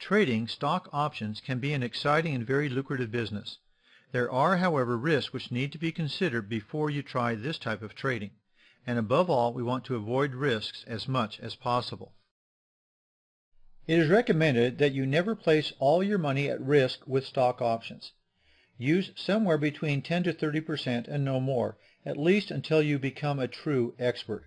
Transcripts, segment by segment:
Trading stock options can be an exciting and very lucrative business. There are, however, risks which need to be considered before you try this type of trading. And above all, we want to avoid risks as much as possible. It is recommended that you never place all your money at risk with stock options. Use somewhere between 10 to 30% and no more, at least until you become a true expert.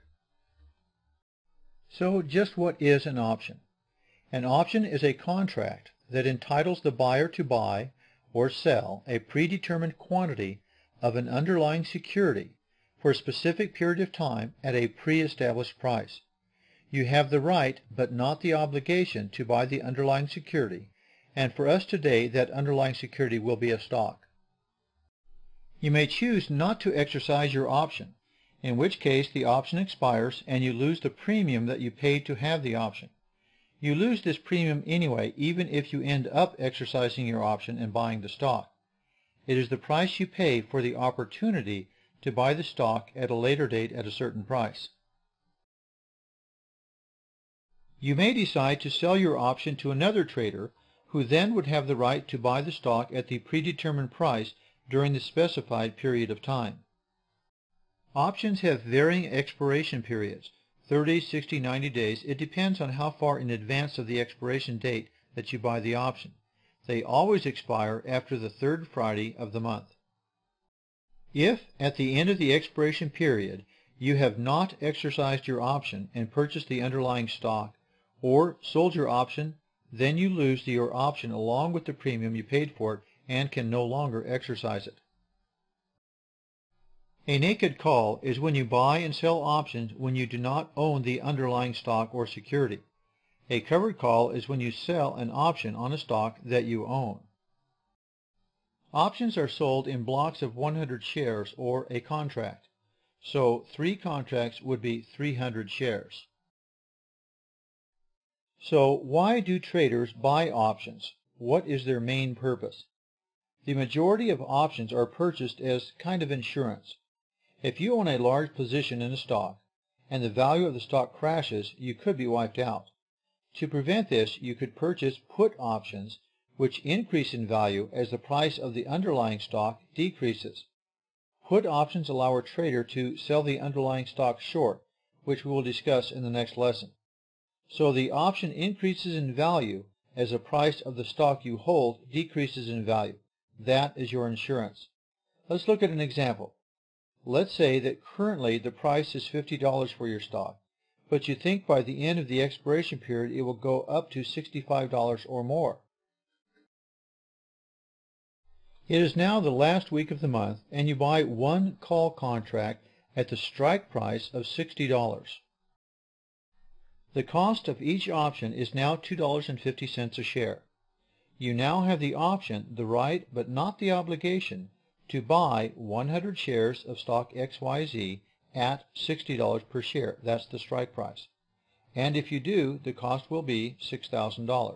So just what is an option? An option is a contract that entitles the buyer to buy or sell a predetermined quantity of an underlying security for a specific period of time at a pre-established price. You have the right but not the obligation to buy the underlying security, and for us today that underlying security will be a stock. You may choose not to exercise your option, in which case the option expires and you lose the premium that you paid to have the option. You lose this premium anyway, even if you end up exercising your option and buying the stock. It is the price you pay for the opportunity to buy the stock at a later date at a certain price. You may decide to sell your option to another trader who then would have the right to buy the stock at the predetermined price during the specified period of time. Options have varying expiration periods, 30, 60, 90 days. It depends on how far in advance of the expiration date that you buy the option. They always expire after the third Friday of the month. If, at the end of the expiration period, you have not exercised your option and purchased the underlying stock, or sold your option, then you lose your option along with the premium you paid for it and can no longer exercise it. A naked call is when you buy and sell options when you do not own the underlying stock or security. A covered call is when you sell an option on a stock that you own. Options are sold in blocks of 100 shares or a contract. So 3 contracts would be 300 shares. So why do traders buy options? What is their main purpose? The majority of options are purchased as kind of insurance. If you own a large position in a stock and the value of the stock crashes, you could be wiped out. To prevent this, you could purchase put options which increase in value as the price of the underlying stock decreases. Put options allow a trader to sell the underlying stock short, which we will discuss in the next lesson. So the option increases in value as the price of the stock you hold decreases in value. That is your insurance. Let's look at an example. Let's say that currently the price is $50 for your stock, but you think by the end of the expiration period it will go up to $65 or more. It is now the last week of the month, and you buy one call contract at the strike price of $60. The cost of each option is now $2.50 a share. You now have the option, the right but not the obligation, to buy 100 shares of stock XYZ at $60 per share. That's the strike price. And if you do, the cost will be $6,000.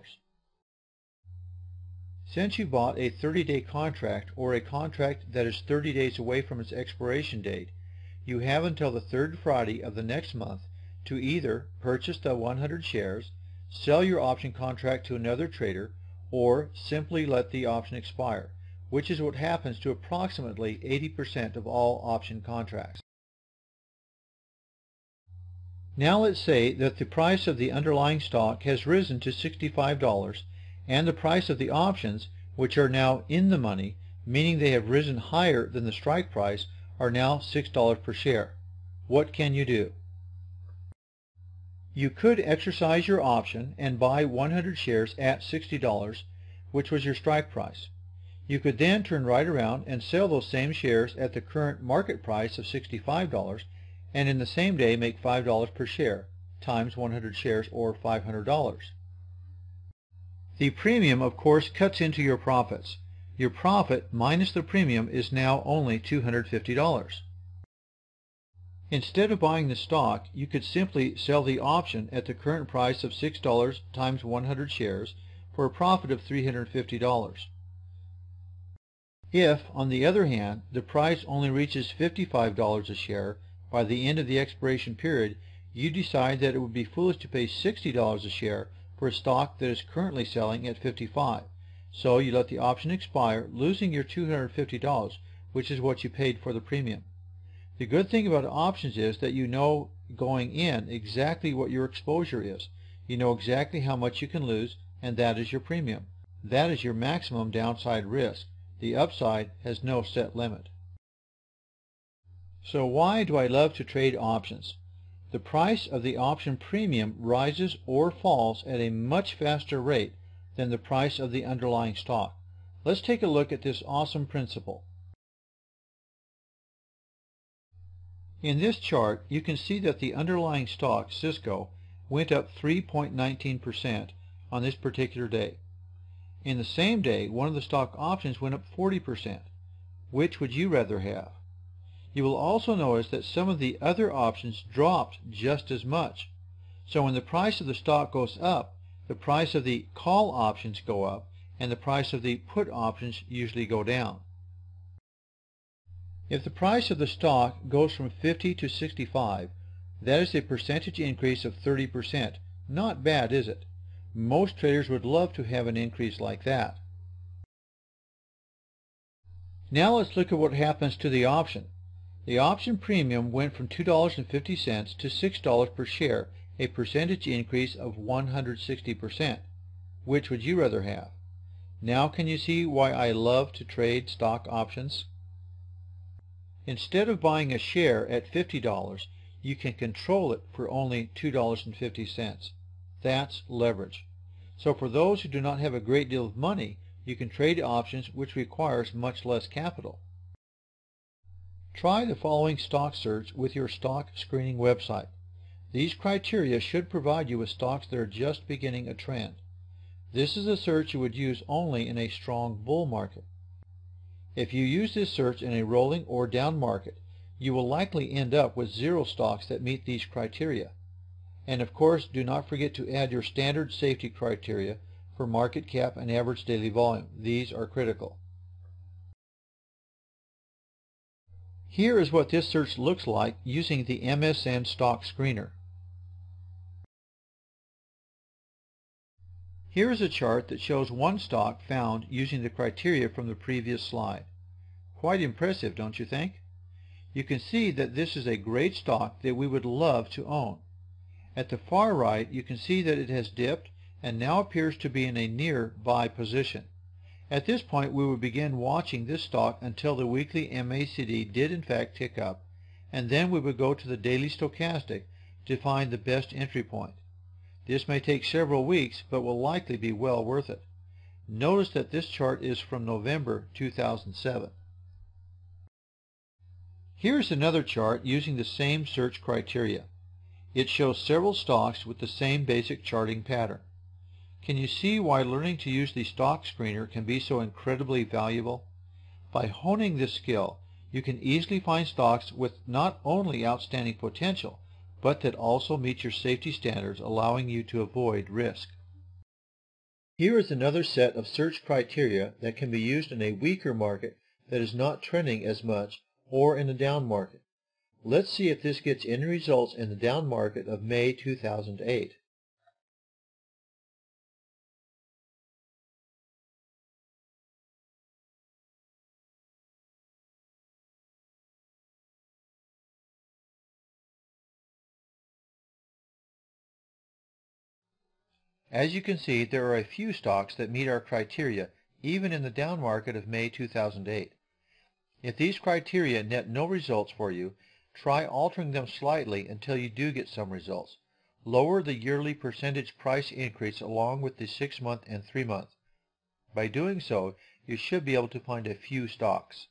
Since you bought a 30-day contract or a contract that is 30 days away from its expiration date, you have until the third Friday of the next month to either purchase the 100 shares, sell your option contract to another trader, or simply let the option expire, which is what happens to approximately 80% of all option contracts. Now let's say that the price of the underlying stock has risen to $65 and the price of the options, which are now in the money, meaning they have risen higher than the strike price, are now $6 per share. What can you do? You could exercise your option and buy 100 shares at $60, which was your strike price. You could then turn right around and sell those same shares at the current market price of $65 and in the same day make $5 per share times 100 shares, or $500. The premium, of course, cuts into your profits. Your profit minus the premium is now only $250. Instead of buying the stock, you could simply sell the option at the current price of $6 times 100 shares for a profit of $350. If, on the other hand, the price only reaches $55 a share by the end of the expiration period, you decide that it would be foolish to pay $60 a share for a stock that is currently selling at $55. So you let the option expire, losing your $250, which is what you paid for the premium. The good thing about options is that you know going in exactly what your exposure is. You know exactly how much you can lose, and that is your premium. That is your maximum downside risk. The upside has no set limit. So why do I love to trade options? The price of the option premium rises or falls at a much faster rate than the price of the underlying stock. Let's take a look at this awesome principle. In this chart, you can see that the underlying stock, Cisco, went up 3.19% on this particular day. In the same day, one of the stock options went up 40%. Which would you rather have? You will also notice that some of the other options dropped just as much. So when the price of the stock goes up, the price of the call options go up, and the price of the put options usually go down. If the price of the stock goes from 50 to 65, that is a percentage increase of 30%. Not bad, is it? Most traders would love to have an increase like that. Now let's look at what happens to the option. The option premium went from $2.50 to $6 per share, a percentage increase of 160%. Which would you rather have? Now can you see why I love to trade stock options? Instead of buying a share at $50, you can control it for only $2.50. That's leverage. So for those who do not have a great deal of money, you can trade options which requires much less capital. Try the following stock search with your stock screening website. These criteria should provide you with stocks that are just beginning a trend. This is a search you would use only in a strong bull market. If you use this search in a rolling or down market, you will likely end up with 0 stocks that meet these criteria. And of course, do not forget to add your standard safety criteria for market cap and average daily volume. These are critical. Here is what this search looks like using the MSN stock screener. Here is a chart that shows one stock found using the criteria from the previous slide. Quite impressive, don't you think? You can see that this is a great stock that we would love to own. At the far right, you can see that it has dipped and now appears to be in a near buy position. At this point, we would begin watching this stock until the weekly MACD did in fact tick up, and then we would go to the daily stochastic to find the best entry point. This may take several weeks, but will likely be well worth it. Notice that this chart is from November 2007. Here's another chart using the same search criteria. It shows several stocks with the same basic charting pattern. Can you see why learning to use the stock screener can be so incredibly valuable? By honing this skill, you can easily find stocks with not only outstanding potential, but that also meet your safety standards, allowing you to avoid risk. Here is another set of search criteria that can be used in a weaker market that is not trending as much, or in a down market. Let's see if this gets any results in the down market of May 2008. As you can see, there are a few stocks that meet our criteria, even in the down market of May 2008. If these criteria net no results for you, try altering them slightly until you do get some results. Lower the yearly percentage price increase along with the 6-month and 3-month. By doing so, you should be able to find a few stocks.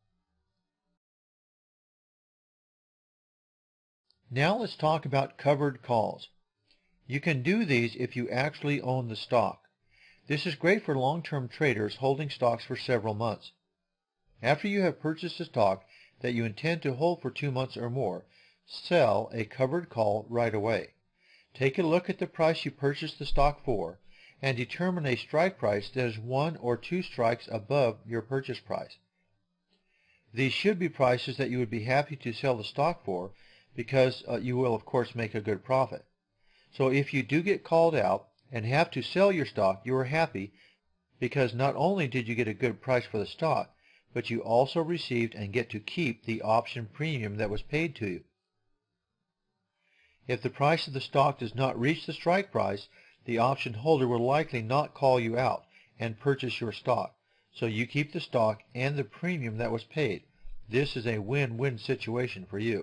Now let's talk about covered calls. You can do these if you actually own the stock. This is great for long-term traders holding stocks for several months. After you have purchased a stock that you intend to hold for 2 months or more, sell a covered call right away. Take a look at the price you purchased the stock for and determine a strike price that is 1 or 2 strikes above your purchase price. These should be prices that you would be happy to sell the stock for because you will of course make a good profit. So if you do get called out and have to sell your stock, you are happy because not only did you get a good price for the stock, but you also received and get to keep the option premium that was paid to you. If the price of the stock does not reach the strike price, the option holder will likely not call you out and purchase your stock, so you keep the stock and the premium that was paid. This is a win-win situation for you.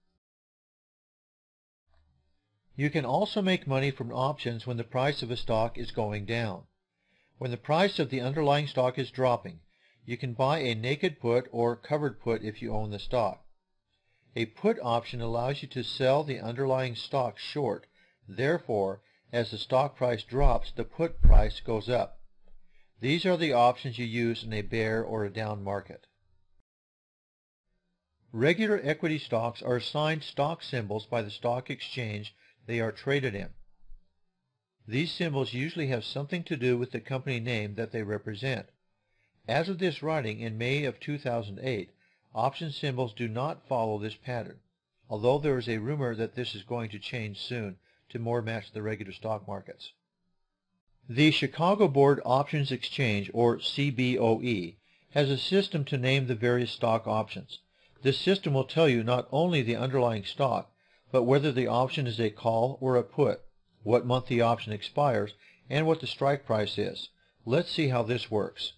You can also make money from options when the price of a stock is going down. When the price of the underlying stock is dropping, you can buy a naked put or covered put if you own the stock. A put option allows you to sell the underlying stock short. Therefore, as the stock price drops, the put price goes up. These are the options you use in a bear or a down market. Regular equity stocks are assigned stock symbols by the stock exchange they are traded in. These symbols usually have something to do with the company name that they represent. As of this writing in May of 2008, option symbols do not follow this pattern, although there is a rumor that this is going to change soon to more match the regular stock markets. The Chicago Board Options Exchange, or CBOE, has a system to name the various stock options. This system will tell you not only the underlying stock, but whether the option is a call or a put, what month the option expires, and what the strike price is. Let's see how this works.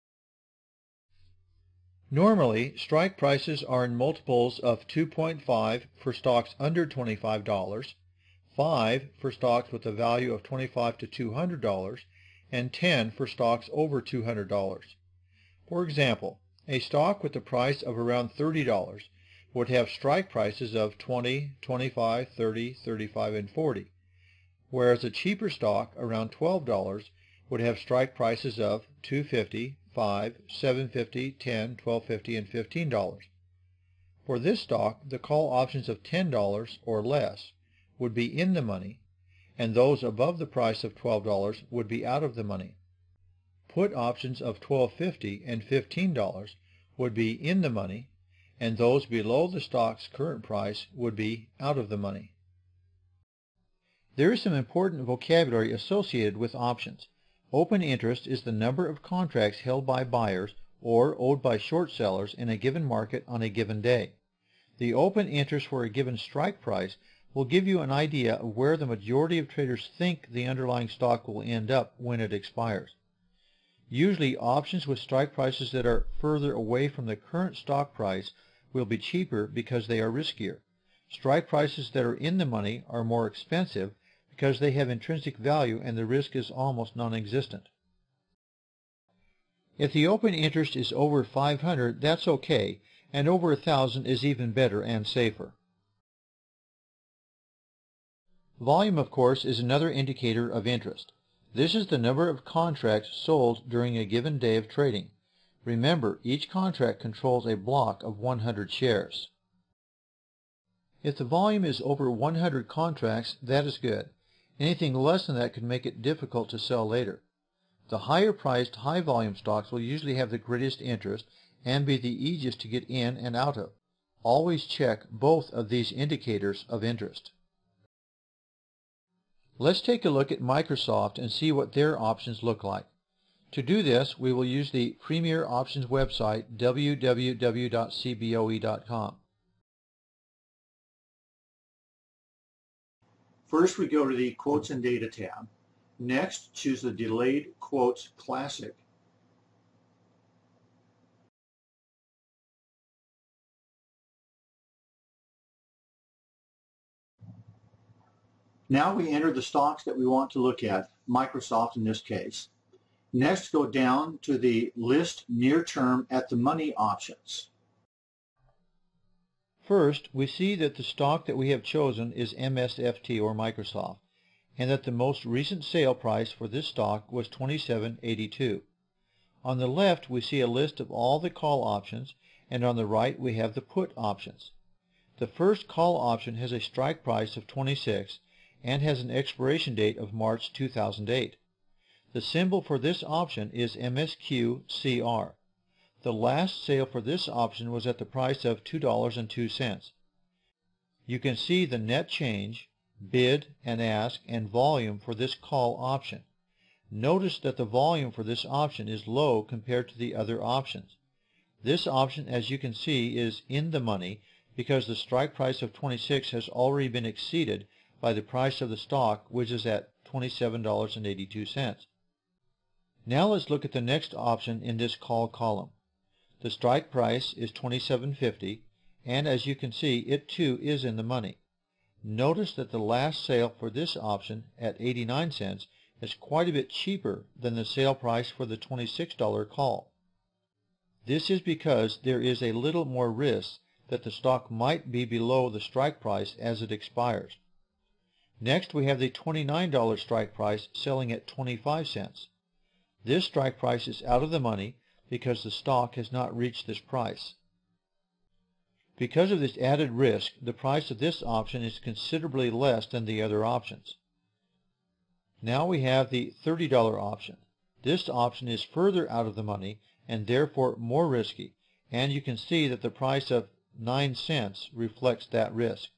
Normally, strike prices are in multiples of 2.5 for stocks under $25, 5 for stocks with a value of $25 to $200, and 10 for stocks over $200. For example, a stock with a price of around $30 would have strike prices of 20, 25, 30, 35, and 40, whereas a cheaper stock around $12 would have strike prices of $2.50, $5, $7.50, $10, $12.50, and $15. For this stock, the call options of $10 or less would be in the money, and those above the price of $12 would be out of the money. Put options of $12.50 and $15 would be in the money, and those below the stock's current price would be out of the money. There is some important vocabulary associated with options. Open interest is the number of contracts held by buyers or owed by short sellers in a given market on a given day. The open interest for a given strike price will give you an idea of where the majority of traders think the underlying stock will end up when it expires. Usually, options with strike prices that are further away from the current stock price will be cheaper because they are riskier. Strike prices that are in the money are more expensive because they have intrinsic value and the risk is almost non-existent. If the open interest is over 500, that's okay, and over 1,000 is even better and safer. Volume, of course, is another indicator of interest. This is the number of contracts sold during a given day of trading. Remember, each contract controls a block of 100 shares. If the volume is over 100 contracts, that is good. Anything less than that could make it difficult to sell later. The higher-priced, high-volume stocks will usually have the greatest interest and be the easiest to get in and out of. Always check both of these indicators of interest. Let's take a look at Microsoft and see what their options look like. To do this, we will use the Premier Options website, www.cboe.com. First, we go to the Quotes and Data tab. Next, choose the Delayed Quotes Classic. Now we enter the stocks that we want to look at, Microsoft in this case. Next, go down to the List Near Term at the Money options. First, we see that the stock that we have chosen is MSFT or Microsoft, and that the most recent sale price for this stock was $27.82. On the left, we see a list of all the call options, and on the right, we have the put options. The first call option has a strike price of 26 and has an expiration date of March 2008. The symbol for this option is MSQCR. The last sale for this option was at the price of $2.02. You can see the net change, bid and ask, and volume for this call option. Notice that the volume for this option is low compared to the other options. This option, as you can see, is in the money because the strike price of 26 has already been exceeded by the price of the stock, which is at $27.82. Now let's look at the next option in this call column. The strike price is $27.50, and as you can see, it too is in the money. Notice that the last sale for this option at 89 cents is quite a bit cheaper than the sale price for the $26 call. This is because there is a little more risk that the stock might be below the strike price as it expires. Next, we have the $29 strike price selling at 25 cents. This strike price is out of the money because the stock has not reached this price. Because of this added risk, the price of this option is considerably less than the other options. Now we have the $30 option. This option is further out of the money and therefore more risky, and you can see that the price of 9 cents reflects that risk.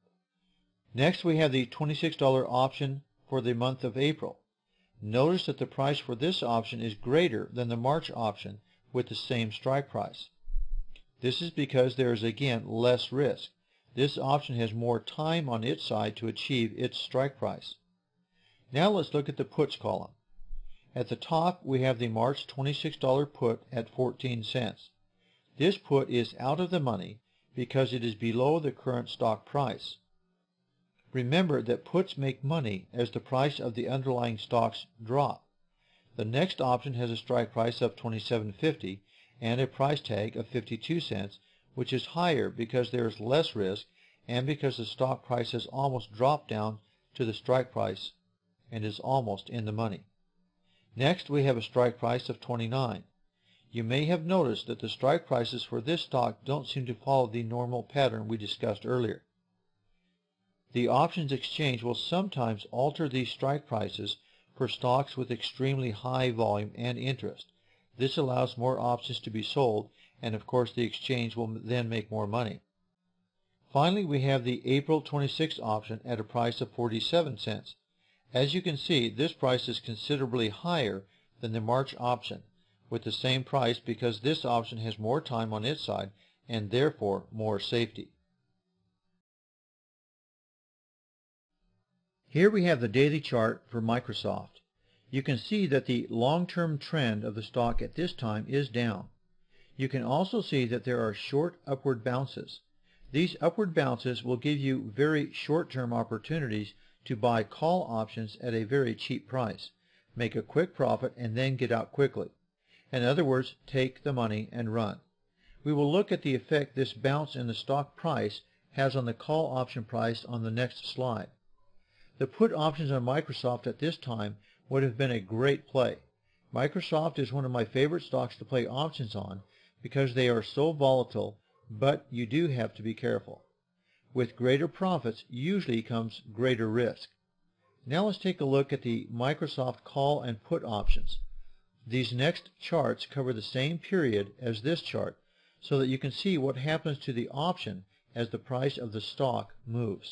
Next, we have the $26 option for the month of April. Notice that the price for this option is greater than the March option with the same strike price. This is because there is again less risk. This option has more time on its side to achieve its strike price. Now let's look at the puts column. At the top, we have the March $26 put at 14 cents. This put is out of the money because it is below the current stock price. Remember that puts make money as the price of the underlying stocks drop. The next option has a strike price of $27.50 and a price tag of 52 cents, which is higher because there is less risk and because the stock price has almost dropped down to the strike price and is almost in the money. Next, we have a strike price of 29. You may have noticed that the strike prices for this stock don't seem to follow the normal pattern we discussed earlier. The options exchange will sometimes alter these strike prices for stocks with extremely high volume and interest. This allows more options to be sold, and of course the exchange will then make more money. Finally, we have the April 26 option at a price of 47 cents. As you can see, this price is considerably higher than the March option with the same price because this option has more time on its side and therefore more safety. Here we have the daily chart for Microsoft. You can see that the long-term trend of the stock at this time is down. You can also see that there are short upward bounces. These upward bounces will give you very short-term opportunities to buy call options at a very cheap price, make a quick profit, and then get out quickly. In other words, take the money and run. We will look at the effect this bounce in the stock price has on the call option price on the next slide. The put options on Microsoft at this time would have been a great play. Microsoft is one of my favorite stocks to play options on because they are so volatile, but you do have to be careful. With greater profits usually comes greater risk. Now let's take a look at the Microsoft call and put options. These next charts cover the same period as this chart so that you can see what happens to the option as the price of the stock moves.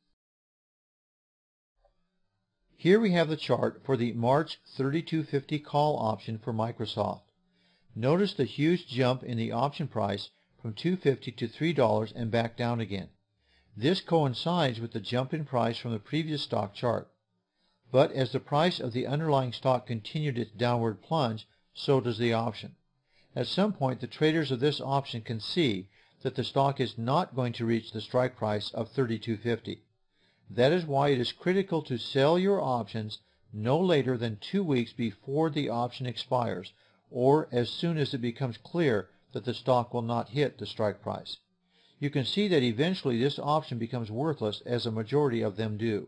Here we have the chart for the March 32.50 call option for Microsoft. Notice the huge jump in the option price from $2.50 to $3 and back down again. This coincides with the jump in price from the previous stock chart. But as the price of the underlying stock continued its downward plunge, so does the option. At some point, the traders of this option can see that the stock is not going to reach the strike price of $32.50. That is why it is critical to sell your options no later than 2 weeks before the option expires, or as soon as it becomes clear that the stock will not hit the strike price. You can see that eventually this option becomes worthless, as a majority of them do.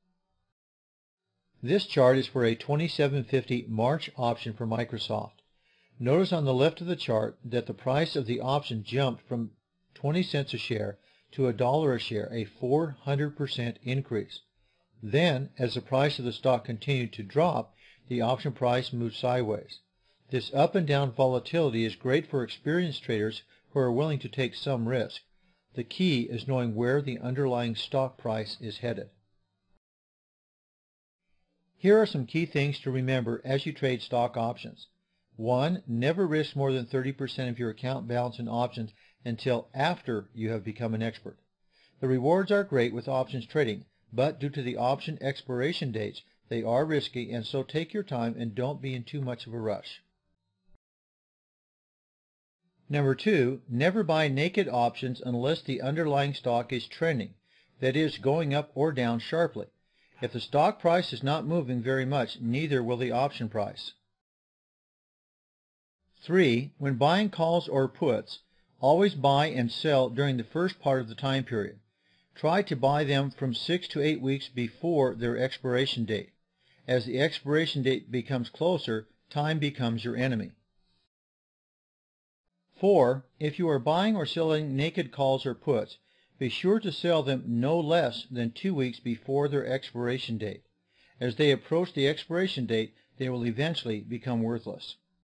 This chart is for a 27.50 March option for Microsoft. Notice on the left of the chart that the price of the option jumped from 20 cents a share to $1 a share, a 400% increase. Then, as the price of the stock continued to drop, the option price moved sideways. This up and down volatility is great for experienced traders who are willing to take some risk. The key is knowing where the underlying stock price is headed. Here are some key things to remember as you trade stock options. 1. Never risk more than 30% of your account balance in options until after you have become an expert. The rewards are great with options trading, but due to the option expiration dates, they are risky, and so take your time and don't be in too much of a rush. Number 2, never buy naked options unless the underlying stock is trending, that is, going up or down sharply. If the stock price is not moving very much, neither will the option price. 3. When buying calls or puts, always buy and sell during the first part of the time period. Try to buy them from 6 to 8 weeks before their expiration date. As the expiration date becomes closer, time becomes your enemy. 4. If you are buying or selling naked calls or puts, be sure to sell them no less than 2 weeks before their expiration date. As they approach the expiration date, they will eventually become worthless.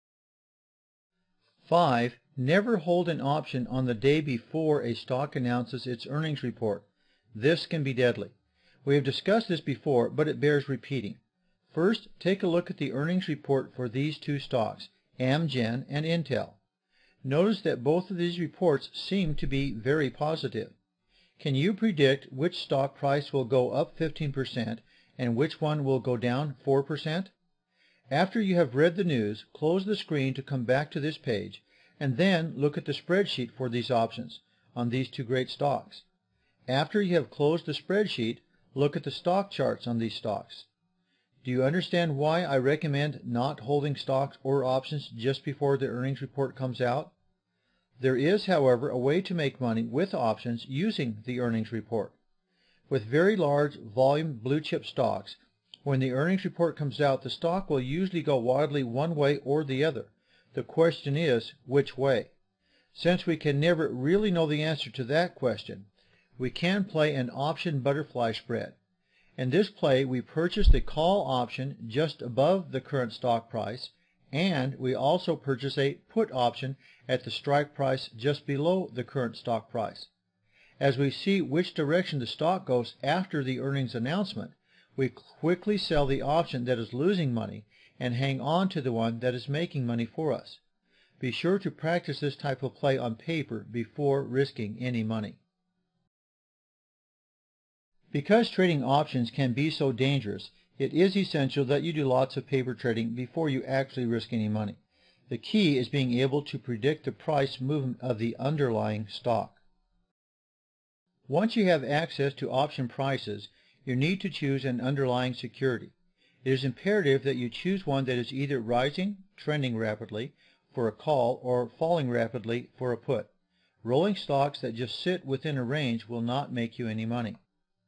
5. Never hold an option on the day before a stock announces its earnings report. This can be deadly. We have discussed this before, but it bears repeating. First, take a look at the earnings report for these two stocks, Amgen and Intel. Notice that both of these reports seem to be very positive. Can you predict which stock price will go up 15% and which one will go down 4%? After you have read the news, close the screen to come back to this page, and then look at the spreadsheet for these options on these two great stocks. After you have closed the spreadsheet, look at the stock charts on these stocks. Do you understand why I recommend not holding stocks or options just before the earnings report comes out? There is, however, a way to make money with options using the earnings report. With very large volume blue chip stocks, when the earnings report comes out, the stock will usually go wildly one way or the other. The question is, which way? Since we can never really know the answer to that question, we can play an option butterfly spread. In this play, we purchase the call option just above the current stock price, and we also purchase a put option at the strike price just below the current stock price. As we see which direction the stock goes after the earnings announcement, we quickly sell the option that is losing money and hang on to the one that is making money for us. Be sure to practice this type of play on paper before risking any money. Because trading options can be so dangerous, it is essential that you do lots of paper trading before you actually risk any money. The key is being able to predict the price movement of the underlying stock. Once you have access to option prices, you need to choose an underlying security. It is imperative that you choose one that is either rising, trending rapidly, for a call, or falling rapidly for a put. Rolling stocks that just sit within a range will not make you any money.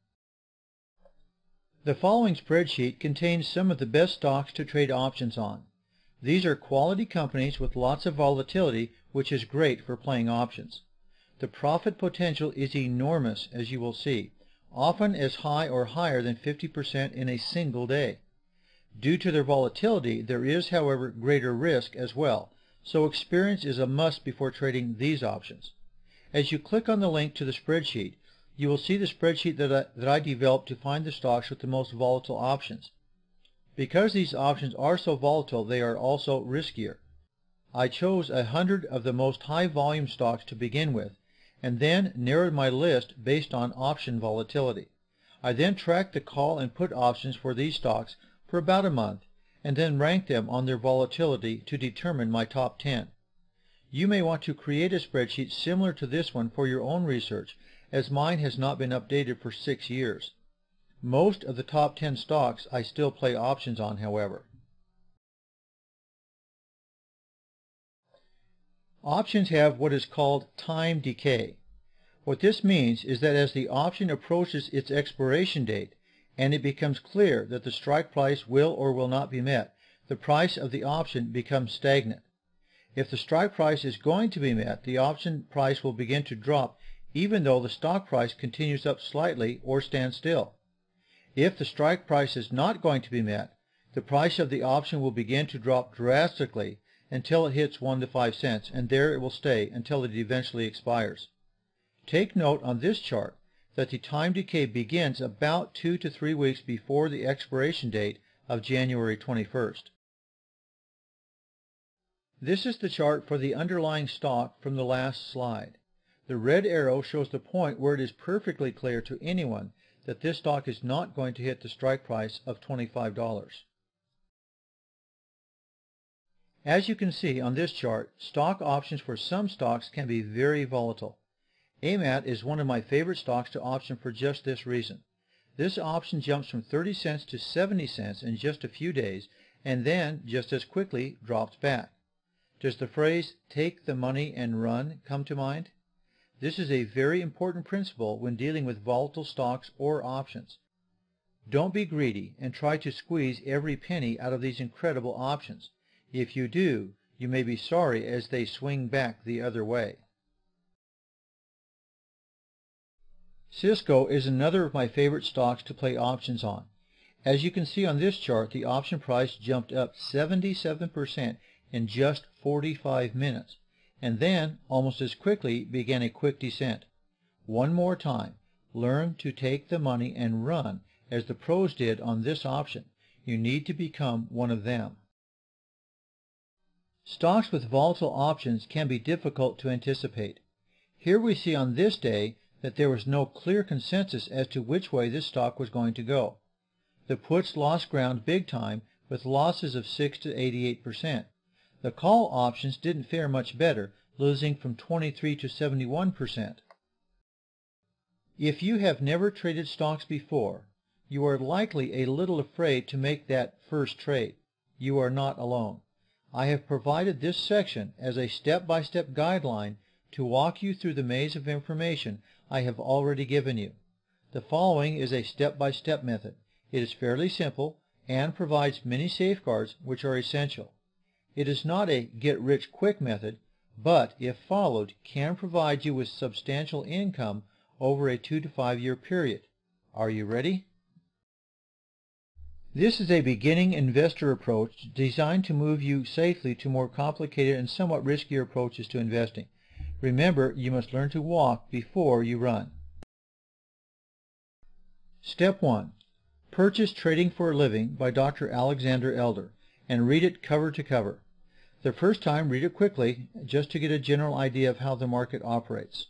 The following spreadsheet contains some of the best stocks to trade options on. These are quality companies with lots of volatility, which is great for playing options. The profit potential is enormous, as you will see, often as high or higher than 50% in a single day. Due to their volatility, there is, however, greater risk as well, so experience is a must before trading these options. As you click on the link to the spreadsheet, you will see the spreadsheet that I developed to find the stocks with the most volatile options. Because these options are so volatile, they are also riskier. I chose 100 of the most high volume stocks to begin with, and then narrowed my list based on option volatility. I then tracked the call and put options for these stocks for about a month, and then ranked them on their volatility to determine my top 10. You may want to create a spreadsheet similar to this one for your own research, as mine has not been updated for 6 years. Most of the top 10 stocks I still play options on, however. Options have what is called time decay. What this means is that as the option approaches its expiration date, and it becomes clear that the strike price will or will not be met, the price of the option becomes stagnant. If the strike price is going to be met, the option price will begin to drop even though the stock price continues up slightly or stands still. If the strike price is not going to be met, the price of the option will begin to drop drastically until it hits 1 to 5 cents, and there it will stay until it eventually expires. Take note on this chart that the time decay begins about 2 to 3 weeks before the expiration date of January 21st. This is the chart for the underlying stock from the last slide. The red arrow shows the point where it is perfectly clear to anyone that this stock is not going to hit the strike price of $25. As you can see on this chart, stock options for some stocks can be very volatile. AMAT is one of my favorite stocks to option for just this reason. This option jumps from 30 cents to 70 cents in just a few days and then just as quickly drops back. Does the phrase, "take the money and run," come to mind? This is a very important principle when dealing with volatile stocks or options. Don't be greedy and try to squeeze every penny out of these incredible options. If you do, you may be sorry as they swing back the other way. Cisco is another of my favorite stocks to play options on. As you can see on this chart, the option price jumped up 77% in just 45 minutes, and then almost as quickly began a quick descent. One more time, learn to take the money and run as the pros did on this option. You need to become one of them. Stocks with volatile options can be difficult to anticipate. Here we see on this day that there was no clear consensus as to which way this stock was going to go. The puts lost ground big time with losses of 6 to 88%. The call options didn't fare much better, losing from 23 to 71%. If you have never traded stocks before, you are likely a little afraid to make that first trade. You are not alone. I have provided this section as a step-by-step guideline to walk you through the maze of information I have already given you. The following is a step-by-step method. It is fairly simple and provides many safeguards which are essential. It is not a get-rich-quick method, but if followed, can provide you with substantial income over a 2 to 5 year period. Are you ready? This is a beginning investor approach designed to move you safely to more complicated and somewhat riskier approaches to investing. Remember, you must learn to walk before you run. Step 1. Purchase Trading for a Living by Dr. Alexander Elder and read it cover to cover. The first time, read it quickly, just to get a general idea of how the market operates.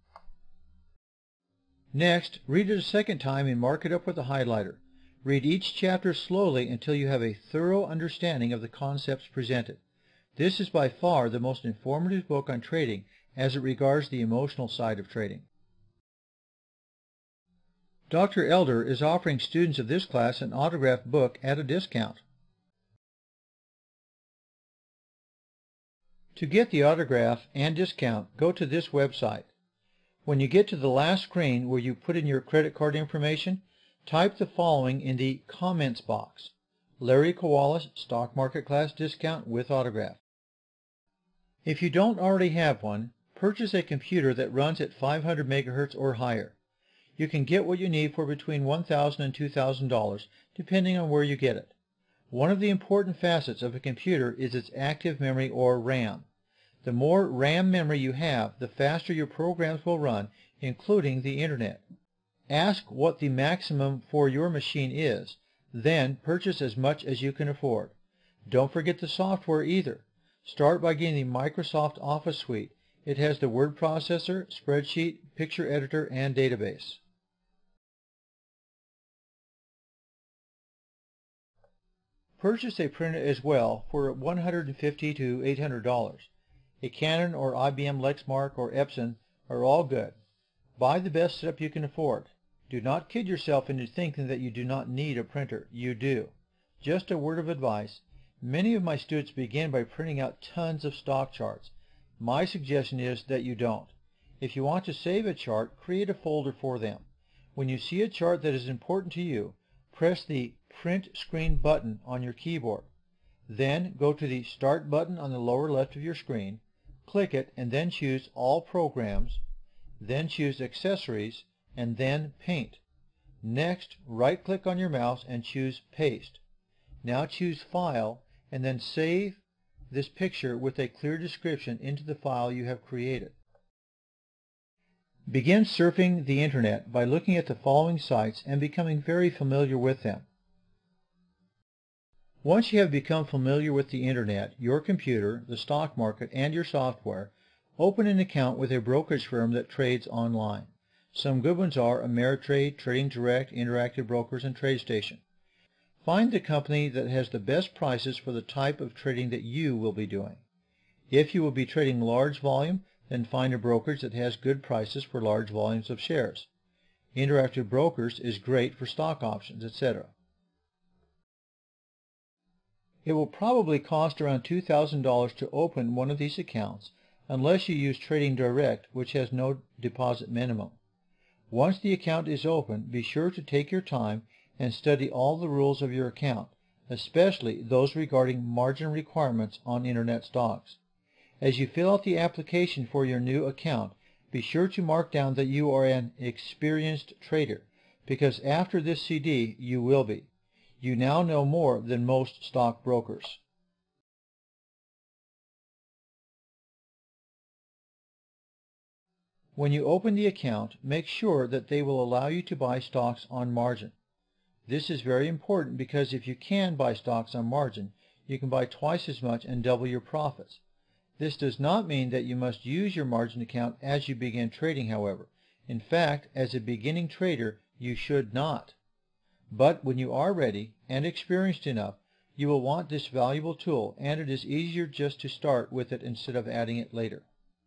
Next, read it a second time and mark it up with a highlighter. Read each chapter slowly until you have a thorough understanding of the concepts presented. This is by far the most informative book on trading as it regards the emotional side of trading. Dr. Elder is offering students of this class an autographed book at a discount. To get the autograph and discount, go to this website. When you get to the last screen where you put in your credit card information, type the following in the comments box: Larry Kowallis, stock market class discount with autograph. If you don't already have one, purchase a computer that runs at 500 megahertz or higher. You can get what you need for between $1,000 and $2,000, depending on where you get it. One of the important facets of a computer is its active memory, or RAM. The more RAM memory you have, the faster your programs will run, including the Internet. Ask what the maximum for your machine is, then purchase as much as you can afford. Don't forget the software either. Start by getting the Microsoft Office Suite. It has the word processor, spreadsheet, picture editor, and database. Purchase a printer as well for $150 to $800. A Canon or IBM Lexmark or Epson are all good. Buy the best setup you can afford. Do not kid yourself into thinking that you do not need a printer. You do. Just a word of advice. Many of my students begin by printing out tons of stock charts. My suggestion is that you don't. If you want to save a chart, create a folder for them. When you see a chart that is important to you, press the Print Screen button on your keyboard. Then go to the Start button on the lower left of your screen, click it, and then choose All Programs, then choose Accessories, and then Paint. Next, right-click on your mouse and choose Paste. Now choose File, and then save this picture with a clear description into the file you have created. Begin surfing the Internet by looking at the following sites and becoming very familiar with them. Once you have become familiar with the Internet, your computer, the stock market, and your software, open an account with a brokerage firm that trades online. Some good ones are Ameritrade, Trading Direct, Interactive Brokers, and TradeStation. Find the company that has the best prices for the type of trading that you will be doing. If you will be trading large volume, then find a brokerage that has good prices for large volumes of shares. Interactive Brokers is great for stock options, etc. It will probably cost around $2,000 to open one of these accounts unless you use Trading Direct, which has no deposit minimum. Once the account is open, be sure to take your time and study all the rules of your account, especially those regarding margin requirements on Internet stocks. As you fill out the application for your new account, be sure to mark down that you are an experienced trader, because after this CD you will be. You now know more than most stock brokers. When you open the account, make sure that they will allow you to buy stocks on margin. This is very important because if you can buy stocks on margin, you can buy twice as much and double your profits. This does not mean that you must use your margin account as you begin trading, however. In fact, as a beginning trader, you should not. But when you are ready and experienced enough, you will want this valuable tool, and it is easier just to start with it instead of adding it later.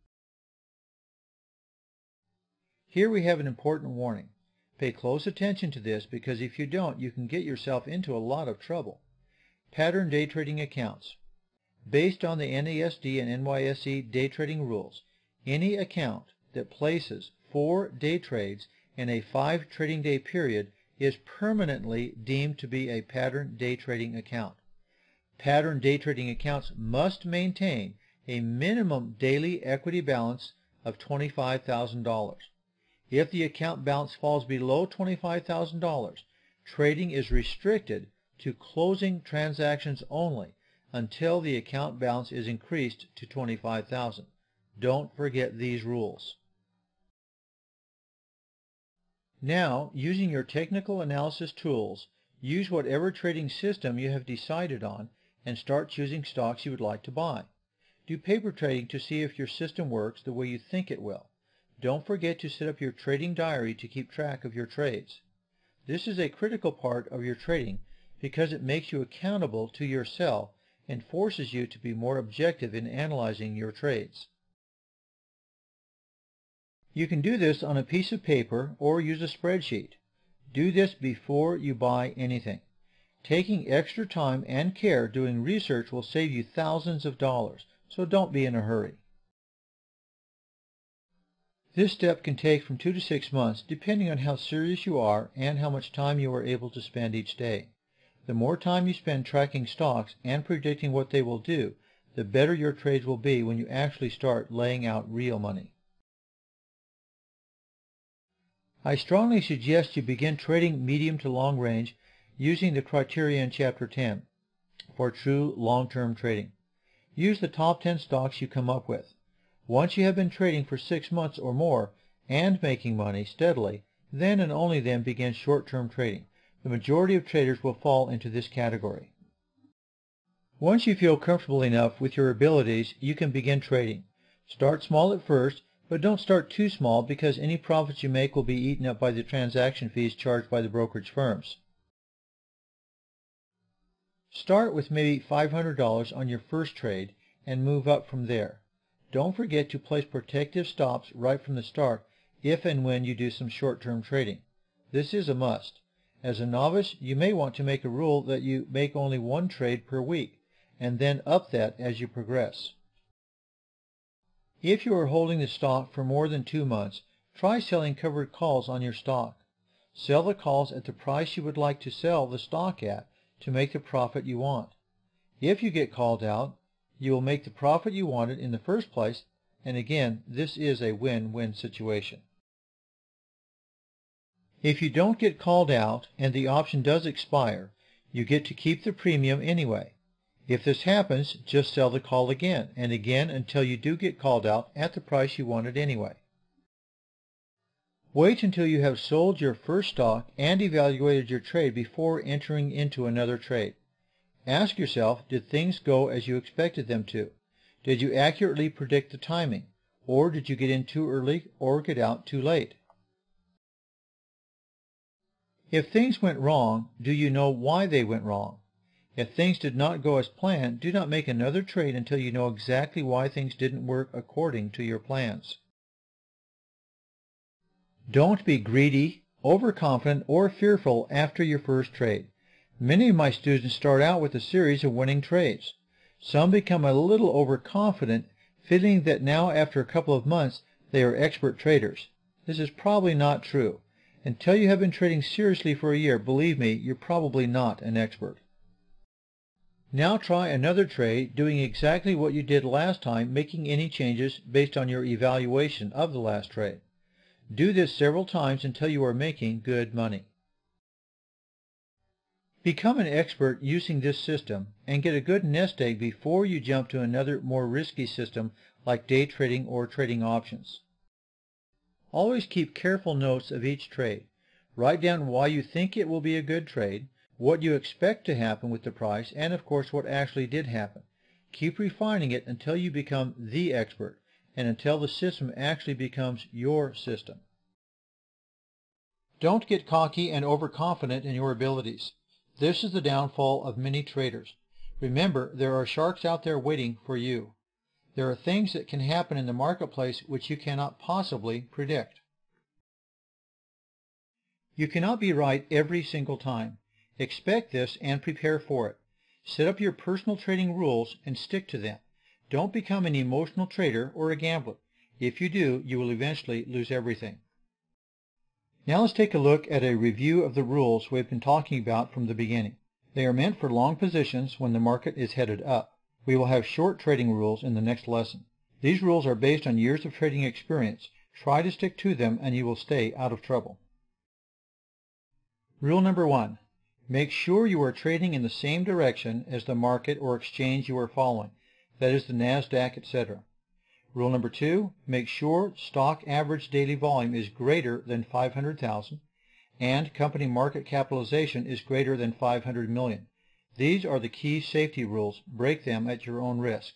Here we have an important warning. Pay close attention to this because if you don't, you can get yourself into a lot of trouble. Pattern day trading accounts. Based on the NASD and NYSE day trading rules, any account that places 4 day trades in a 5 trading day period is permanently deemed to be a pattern day trading account. Pattern day trading accounts must maintain a minimum daily equity balance of $25,000. If the account balance falls below $25,000, trading is restricted to closing transactions only until the account balance is increased to $25,000. Don't forget these rules. Now, using your technical analysis tools, use whatever trading system you have decided on and start choosing stocks you would like to buy. Do paper trading to see if your system works the way you think it will. Don't forget to set up your trading diary to keep track of your trades. This is a critical part of your trading because it makes you accountable to yourself and forces you to be more objective in analyzing your trades. You can do this on a piece of paper or use a spreadsheet. Do this before you buy anything. Taking extra time and care doing research will save you thousands of dollars, so don't be in a hurry. This step can take from 2 to 6 months depending on how serious you are and how much time you are able to spend each day. The more time you spend tracking stocks and predicting what they will do, the better your trades will be when you actually start laying out real money. I strongly suggest you begin trading medium to long range using the criteria in Chapter 10 for true long-term trading. Use the top 10 stocks you come up with. Once you have been trading for 6 months or more and making money steadily, then and only then begin short-term trading. The majority of traders will fall into this category. Once you feel comfortable enough with your abilities, you can begin trading. Start small at first, but don't start too small because any profits you make will be eaten up by the transaction fees charged by the brokerage firms. Start with maybe $500 on your first trade and move up from there. Don't forget to place protective stops right from the start if and when you do some short-term trading. This is a must. As a novice, you may want to make a rule that you make only 1 trade per week, and then up that as you progress. If you are holding the stock for more than 2 months, try selling covered calls on your stock. Sell the calls at the price you would like to sell the stock at to make the profit you want. If you get called out, you will make the profit you wanted in the first place, and again, this is a win-win situation. If you don't get called out and the option does expire, you get to keep the premium anyway. If this happens, just sell the call again and again until you do get called out at the price you wanted anyway. Wait until you have sold your first stock and evaluated your trade before entering into another trade. Ask yourself, did things go as you expected them to? Did you accurately predict the timing? Or did you get in too early or get out too late? If things went wrong, do you know why they went wrong? If things did not go as planned, do not make another trade until you know exactly why things didn't work according to your plans. Don't be greedy, overconfident, or fearful after your first trade. Many of my students start out with a series of winning trades. Some become a little overconfident, feeling that now after a couple of months they are expert traders. This is probably not true. Until you have been trading seriously for a year, believe me, you're probably not an expert. Now try another trade doing exactly what you did last time, making any changes based on your evaluation of the last trade. Do this several times until you are making good money. Become an expert using this system and get a good nest egg before you jump to another more risky system like day trading or trading options. Always keep careful notes of each trade. Write down why you think it will be a good trade, what you expect to happen with the price, and of course what actually did happen. Keep refining it until you become the expert and until the system actually becomes your system. Don't get cocky and overconfident in your abilities. This is the downfall of many traders. Remember, there are sharks out there waiting for you. There are things that can happen in the marketplace which you cannot possibly predict. You cannot be right every single time. Expect this and prepare for it. Set up your personal trading rules and stick to them. Don't become an emotional trader or a gambler. If you do, you will eventually lose everything. Now let's take a look at a review of the rules we've been talking about from the beginning. They are meant for long positions when the market is headed up. We will have short trading rules in the next lesson. These rules are based on years of trading experience. Try to stick to them and you will stay out of trouble. Rule number 1. Make sure you are trading in the same direction as the market or exchange you are following, that is the NASDAQ, etc. Rule number 2. Make sure stock average daily volume is greater than 500,000 and company market capitalization is greater than 500 million. These are the key safety rules. Break them at your own risk.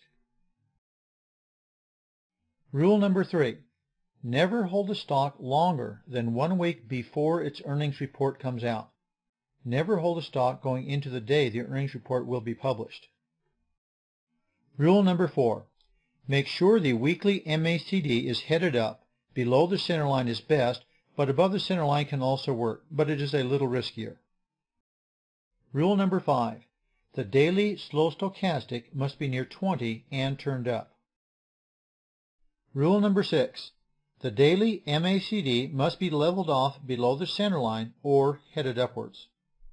Rule number 3. Never hold a stock longer than 1 week before its earnings report comes out. Never hold a stock going into the day the earnings report will be published. Rule number 4. Make sure the weekly MACD is headed up. Below the center line is best, but above the center line can also work, but it is a little riskier. Rule number 5. The daily slow stochastic must be near 20 and turned up. Rule number 6. The daily MACD must be leveled off below the center line or headed upwards.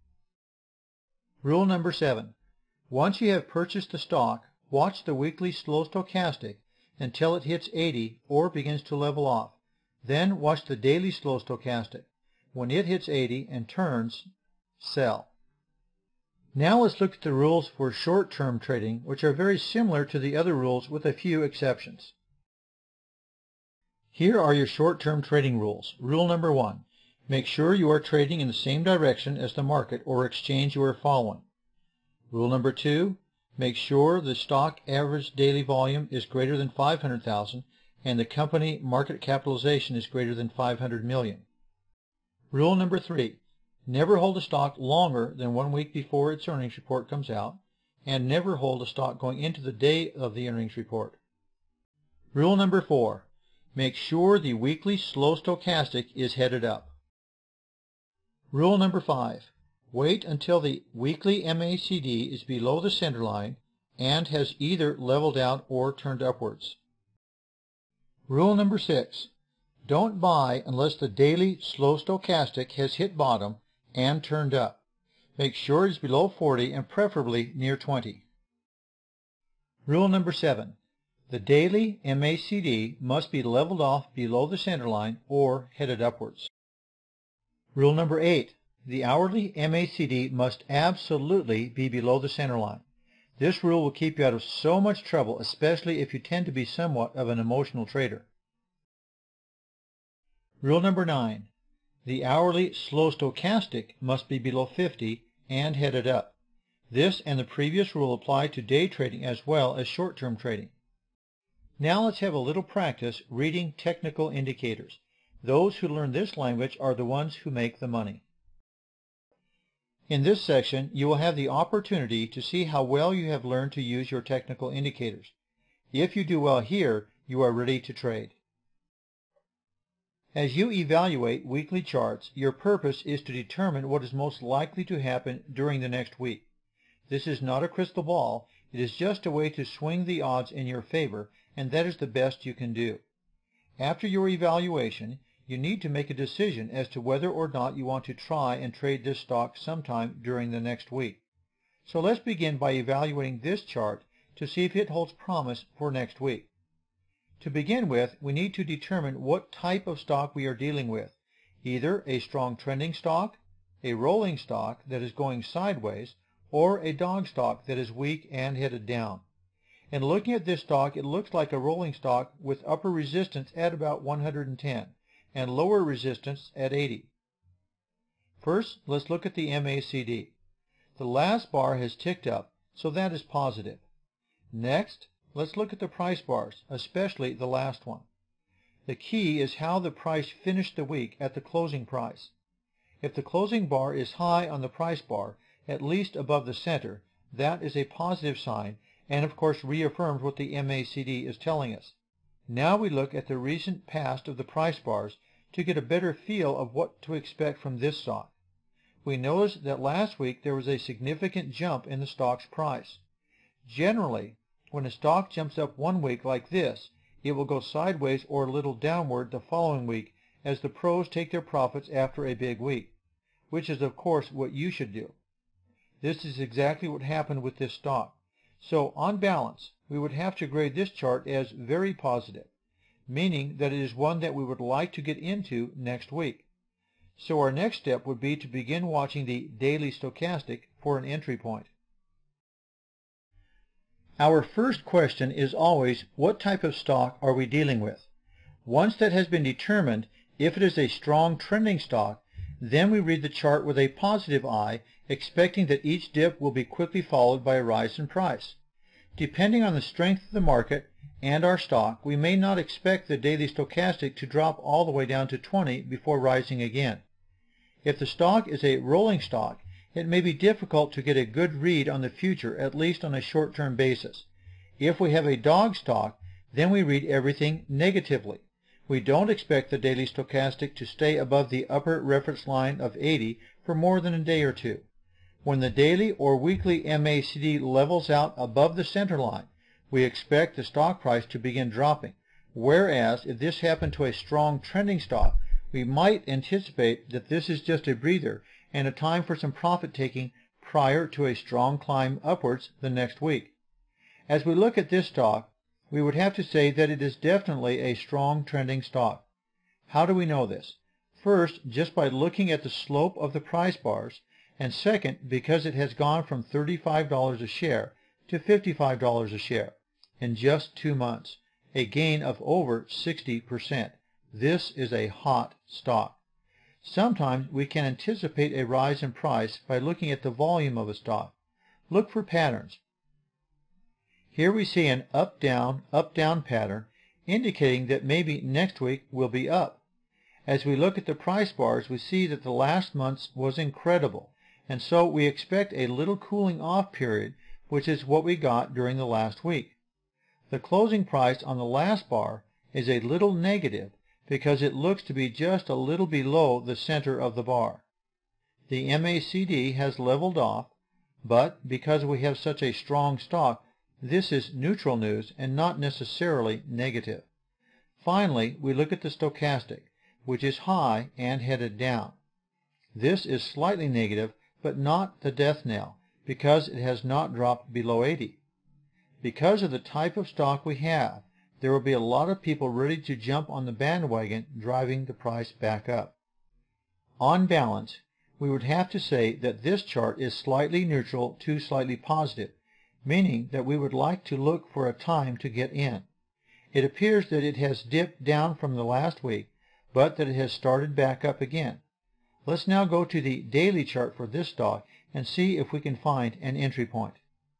Rule number 7. Once you have purchased the stock, watch the weekly slow stochastic until it hits 80 or begins to level off. Then watch the daily slow stochastic. When it hits 80 and turns, sell. Now let's look at the rules for short-term trading, which are very similar to the other rules with a few exceptions. Here are your short-term trading rules. Rule number 1. Make sure you are trading in the same direction as the market or exchange you are following. Rule number 2. Make sure the stock average daily volume is greater than 500,000 and the company market capitalization is greater than 500 million. Rule number 3. Never hold a stock longer than 1 week before its earnings report comes out, and never hold a stock going into the day of the earnings report. Rule number 4. Make sure the weekly slow stochastic is headed up. Rule number 5. Wait until the weekly MACD is below the center line and has either leveled out or turned upwards. Rule number 6. Don't buy unless the daily slow stochastic has hit bottom and turned up. Make sure it is below 40 and preferably near 20. Rule number 7. The daily MACD must be leveled off below the center line or headed upwards. Rule number 8. The hourly MACD must absolutely be below the center line. This rule will keep you out of so much trouble, especially if you tend to be somewhat of an emotional trader. Rule number 9. The hourly slow stochastic must be below 50 and headed up. This and the previous rule apply to day trading as well as short-term trading. Now let's have a little practice reading technical indicators. Those who learn this language are the ones who make the money. In this section, you will have the opportunity to see how well you have learned to use your technical indicators. If you do well here, you are ready to trade. As you evaluate weekly charts, your purpose is to determine what is most likely to happen during the next week. This is not a crystal ball, it is just a way to swing the odds in your favor, and that is the best you can do. After your evaluation, you need to make a decision as to whether or not you want to try and trade this stock sometime during the next week. So let's begin by evaluating this chart to see if it holds promise for next week. To begin with, we need to determine what type of stock we are dealing with, either a strong trending stock, a rolling stock that is going sideways, or a dog stock that is weak and headed down. In looking at this stock, it looks like a rolling stock with upper resistance at about 110 and lower resistance at 80. First, let's look at the MACD. The last bar has ticked up, so that is positive. Next, let's look at the price bars, especially the last one. The key is how the price finished the week at the closing price. If the closing bar is high on the price bar, at least above the center, that is a positive sign and of course reaffirms what the MACD is telling us. Now we look at the recent past of the price bars to get a better feel of what to expect from this stock. We notice that last week there was a significant jump in the stock's price. Generally, when a stock jumps up one week like this, it will go sideways or a little downward the following week as the pros take their profits after a big week, which is of course what you should do. This is exactly what happened with this stock. So on balance, we would have to grade this chart as very positive, meaning that it is one that we would like to get into next week. So our next step would be to begin watching the daily stochastic for an entry point. Our first question is always, what type of stock are we dealing with? Once that has been determined, if it is a strong trending stock, then we read the chart with a positive eye, expecting that each dip will be quickly followed by a rise in price. Depending on the strength of the market and our stock, we may not expect the daily stochastic to drop all the way down to 20 before rising again. If the stock is a rolling stock, it may be difficult to get a good read on the future, at least on a short-term basis. If we have a dog stock, then we read everything negatively. We don't expect the daily stochastic to stay above the upper reference line of 80 for more than a day or two. When the daily or weekly MACD levels out above the center line, we expect the stock price to begin dropping, whereas if this happened to a strong trending stock, we might anticipate that this is just a breather and a time for some profit taking prior to a strong climb upwards the next week. As we look at this stock, we would have to say that it is definitely a strong trending stock. How do we know this? First, just by looking at the slope of the price bars, and second, because it has gone from $35 a share to $55 a share in just 2 months, a gain of over 60%. This is a hot stock. Sometimes we can anticipate a rise in price by looking at the volume of a stock. Look for patterns. Here we see an up-down pattern indicating that maybe next week will be up. As we look at the price bars, we see that the last month's was incredible, and so we expect a little cooling off period, which is what we got during the last week. The closing price on the last bar is a little negative because it looks to be just a little below the center of the bar. The MACD has leveled off, but because we have such a strong stock, this is neutral news and not necessarily negative. Finally, we look at the stochastic, which is high and headed down. This is slightly negative, but not the death knell, because it has not dropped below 80. Because of the type of stock we have, there will be a lot of people ready to jump on the bandwagon, driving the price back up. On balance, we would have to say that this chart is slightly neutral to slightly positive, meaning that we would like to look for a time to get in. It appears that it has dipped down from the last week, but that it has started back up again. Let's now go to the daily chart for this stock and see if we can find an entry point.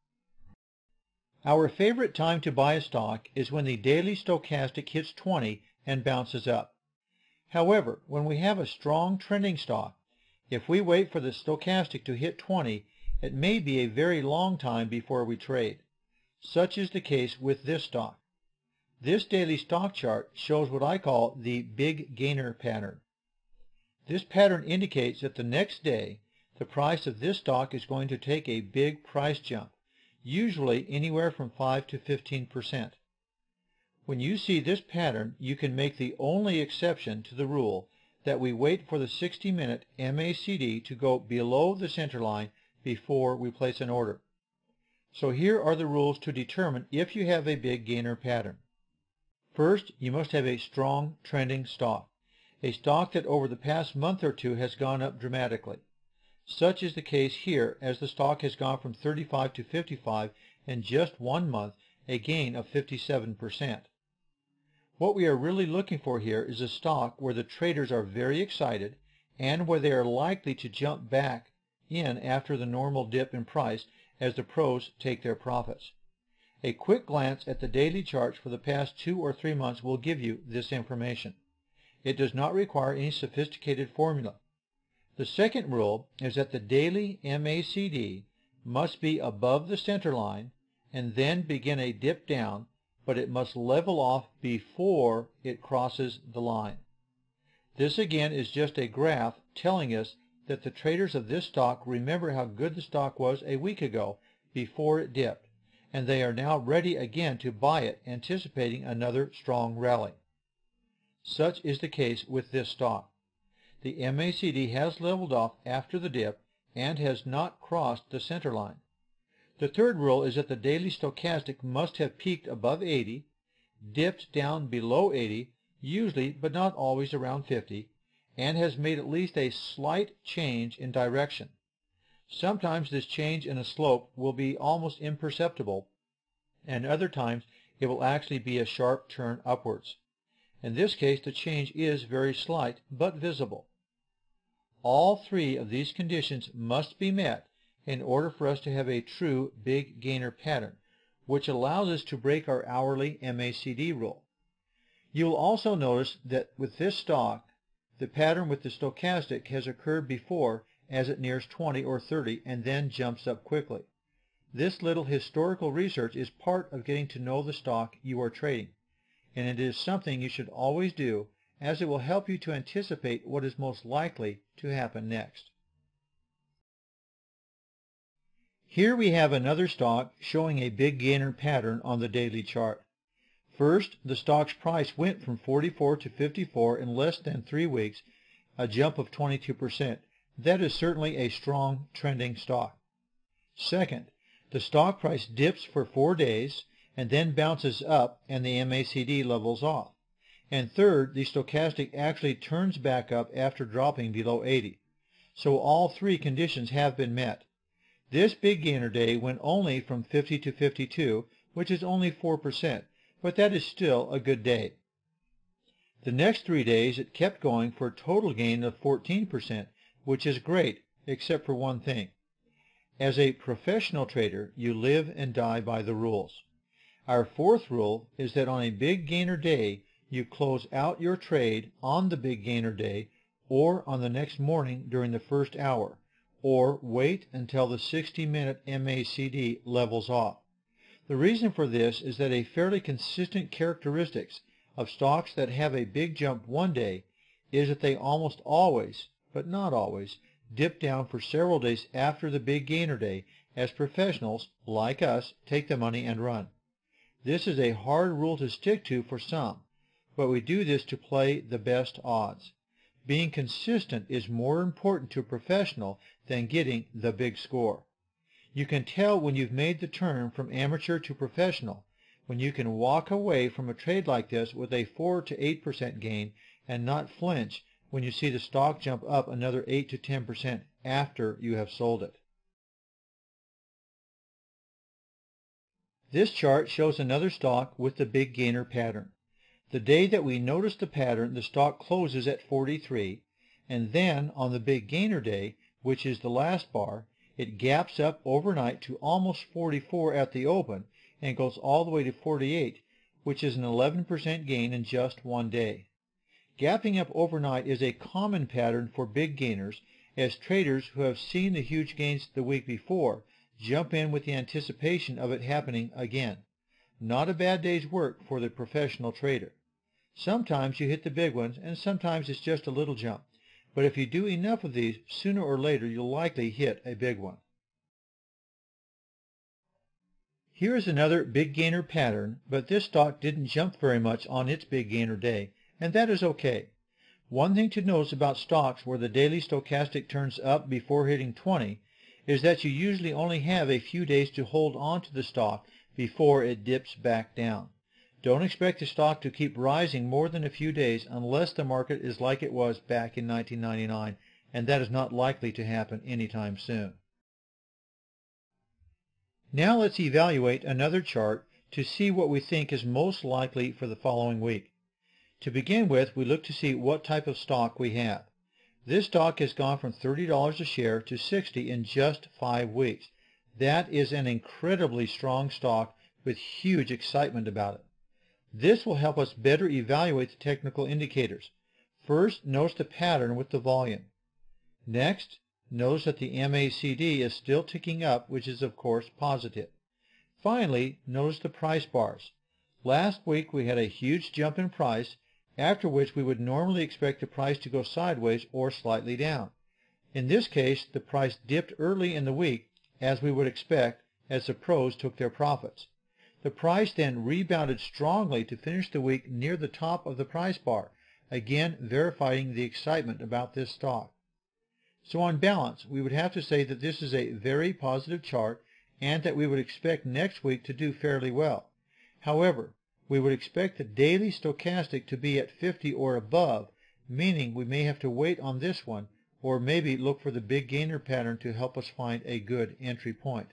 Our favorite time to buy a stock is when the daily stochastic hits 20 and bounces up. However, when we have a strong trending stock, if we wait for the stochastic to hit 20, it may be a very long time before we trade. Such is the case with this stock. This daily stock chart shows what I call the big gainer pattern. This pattern indicates that the next day, the price of this stock is going to take a big price jump, usually anywhere from 5 to 15%. When you see this pattern, you can make the only exception to the rule that we wait for the 60-minute MACD to go below the center line before we place an order. So here are the rules to determine if you have a big gainer pattern. First, you must have a strong trending stock, a stock that over the past month or two has gone up dramatically. Such is the case here, as the stock has gone from 35 to 55 in just 1 month, a gain of 57%. What we are really looking for here is a stock where the traders are very excited and where they are likely to jump back in after the normal dip in price as the pros take their profits. A quick glance at the daily charts for the past 2 or 3 months will give you this information. It does not require any sophisticated formula. The second rule is that the daily MACD must be above the center line and then begin a dip down, but it must level off before it crosses the line. This again is just a graph telling us that the traders of this stock remember how good the stock was a week ago before it dipped, and they are now ready again to buy it, anticipating another strong rally. Such is the case with this stock. The MACD has leveled off after the dip and has not crossed the center line. The third rule is that the daily stochastic must have peaked above 80, dipped down below 80, usually but not always around 50, and has made at least a slight change in direction. Sometimes this change in a slope will be almost imperceptible, and other times it will actually be a sharp turn upwards. In this case, the change is very slight but visible. All 3 of these conditions must be met in order for us to have a true big gainer pattern, which allows us to break our hourly MACD rule. You will also notice that with this stock, the pattern with the stochastic has occurred before as it nears 20 or 30 and then jumps up quickly. This little historical research is part of getting to know the stock you are trading, and it is something you should always do, as it will help you to anticipate what is most likely to happen next. Here we have another stock showing a big gainer pattern on the daily chart. First, the stock's price went from 44 to 54 in less than 3 weeks, a jump of 22%. That is certainly a strong trending stock. Second, the stock price dips for 4 days and then bounces up and the MACD levels off. And third, the stochastic actually turns back up after dropping below 80. So all 3 conditions have been met. This big gainer day went only from 50 to 52, which is only 4%, but that is still a good day. The next 3 days it kept going for a total gain of 14%, which is great, except for one thing. As a professional trader, you live and die by the rules. Our fourth rule is that on a big gainer day, you close out your trade on the big gainer day or on the next morning during the first hour, or wait until the 60-minute MACD levels off. The reason for this is that a fairly consistent characteristics of stocks that have a big jump one day is that they almost always, but not always, dip down for several days after the big gainer day as professionals, like us, take the money and run. This is a hard rule to stick to for some, but we do this to play the best odds. Being consistent is more important to a professional than getting the big score. You can tell when you've made the turn from amateur to professional when you can walk away from a trade like this with a 4 to 8% gain and not flinch when you see the stock jump up another 8 to 10% after you have sold it. This chart shows another stock with the big gainer pattern. The day that we notice the pattern, the stock closes at 43, and then on the big gainer day, which is the last bar, it gaps up overnight to almost 44 at the open and goes all the way to 48, which is an 11% gain in just one day. Gapping up overnight is a common pattern for big gainers, as traders who have seen the huge gains the week before jump in with the anticipation of it happening again. Not a bad day's work for the professional trader. Sometimes you hit the big ones, and sometimes it's just a little jump. But if you do enough of these, sooner or later you'll likely hit a big one. Here is another big gainer pattern, but this stock didn't jump very much on its big gainer day, and that is okay. One thing to notice about stocks where the daily stochastic turns up before hitting 20 is that you usually only have a few days to hold on to the stock before it dips back down. Don't expect the stock to keep rising more than a few days unless the market is like it was back in 1999, and that is not likely to happen anytime soon. Now let's evaluate another chart to see what we think is most likely for the following week. To begin with, we look to see what type of stock we have. This stock has gone from $30 a share to $60 in just 5 weeks. That is an incredibly strong stock with huge excitement about it. This will help us better evaluate the technical indicators. First, notice the pattern with the volume. Next, notice that the MACD is still ticking up, which is of course positive. Finally, notice the price bars. Last week we had a huge jump in price, after which we would normally expect the price to go sideways or slightly down. In this case, the price dipped early in the week, as we would expect, as the pros took their profits. The price then rebounded strongly to finish the week near the top of the price bar, again verifying the excitement about this stock. So on balance, we would have to say that this is a very positive chart and that we would expect next week to do fairly well. However, we would expect the daily stochastic to be at 50 or above, meaning we may have to wait on this one or maybe look for the big gainer pattern to help us find a good entry point.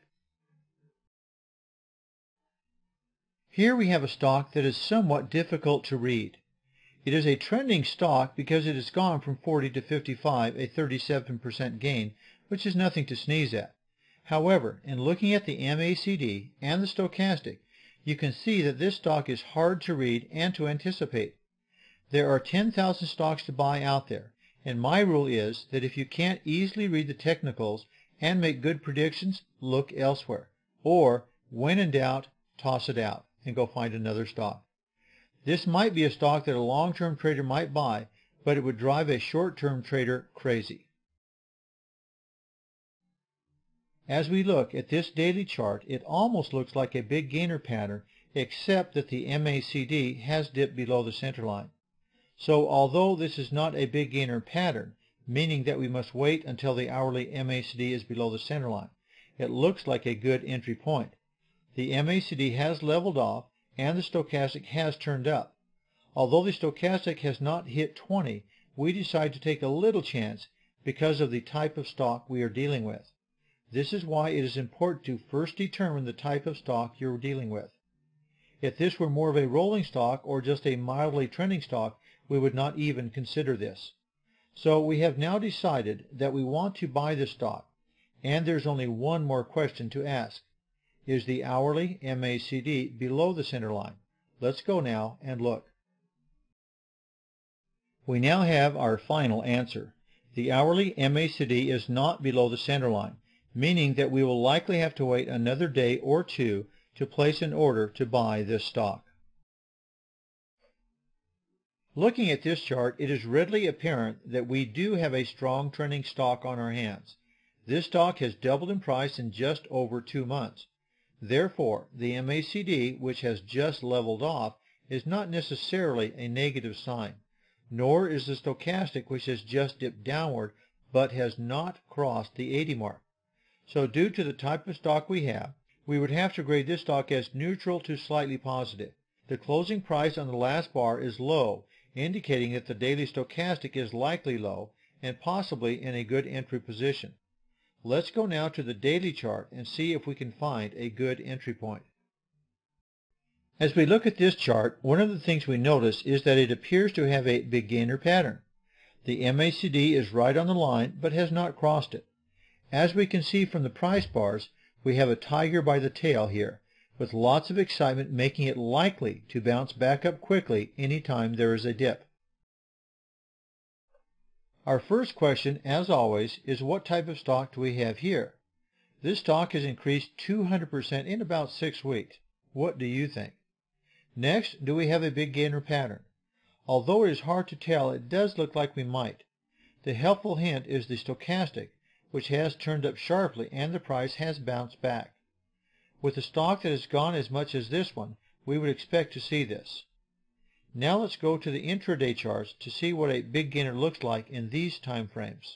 Here we have a stock that is somewhat difficult to read. It is a trending stock because it has gone from 40 to 55, a 37% gain, which is nothing to sneeze at. However, in looking at the MACD and the stochastic, you can see that this stock is hard to read and to anticipate. There are 10,000 stocks to buy out there, and my rule is that if you can't easily read the technicals and make good predictions, look elsewhere. Or, when in doubt, toss it out and go find another stock. This might be a stock that a long-term trader might buy, but it would drive a short-term trader crazy. As we look at this daily chart, it almost looks like a big gainer pattern, except that the MACD has dipped below the center line. So although this is not a big gainer pattern, meaning that we must wait until the hourly MACD is below the center line, it looks like a good entry point. The MACD has leveled off and the stochastic has turned up. Although the stochastic has not hit 20, we decide to take a little chance because of the type of stock we are dealing with. This is why it is important to first determine the type of stock you're dealing with. If this were more of a rolling stock or just a mildly trending stock, we would not even consider this. So we have now decided that we want to buy this stock, and there's only one more question to ask. Is the hourly MACD below the center line? Let's go now and look. We now have our final answer. The hourly MACD is not below the center line, meaning that we will likely have to wait another day or two to place an order to buy this stock. Looking at this chart, it is readily apparent that we do have a strong trending stock on our hands. This stock has doubled in price in just over 2 months. Therefore, the MACD, which has just leveled off, is not necessarily a negative sign, nor is the stochastic, which has just dipped downward but has not crossed the 80 mark. So due to the type of stock we have, we would have to grade this stock as neutral to slightly positive. The closing price on the last bar is low, indicating that the daily stochastic is likely low and possibly in a good entry position. Let's go now to the daily chart and see if we can find a good entry point. As we look at this chart, one of the things we notice is that it appears to have a big gainer pattern. The MACD is right on the line but has not crossed it. As we can see from the price bars, we have a tiger by the tail here, with lots of excitement making it likely to bounce back up quickly anytime there is a dip. Our first question, as always, is what type of stock do we have here? This stock has increased 200% in about 6 weeks. What do you think? Next, do we have a big gainer pattern? Although it is hard to tell, it does look like we might. The helpful hint is the stochastic, which has turned up sharply and the price has bounced back. With a stock that has gone as much as this one, we would expect to see this. Now let's go to the intraday charts to see what a big gainer looks like in these time frames.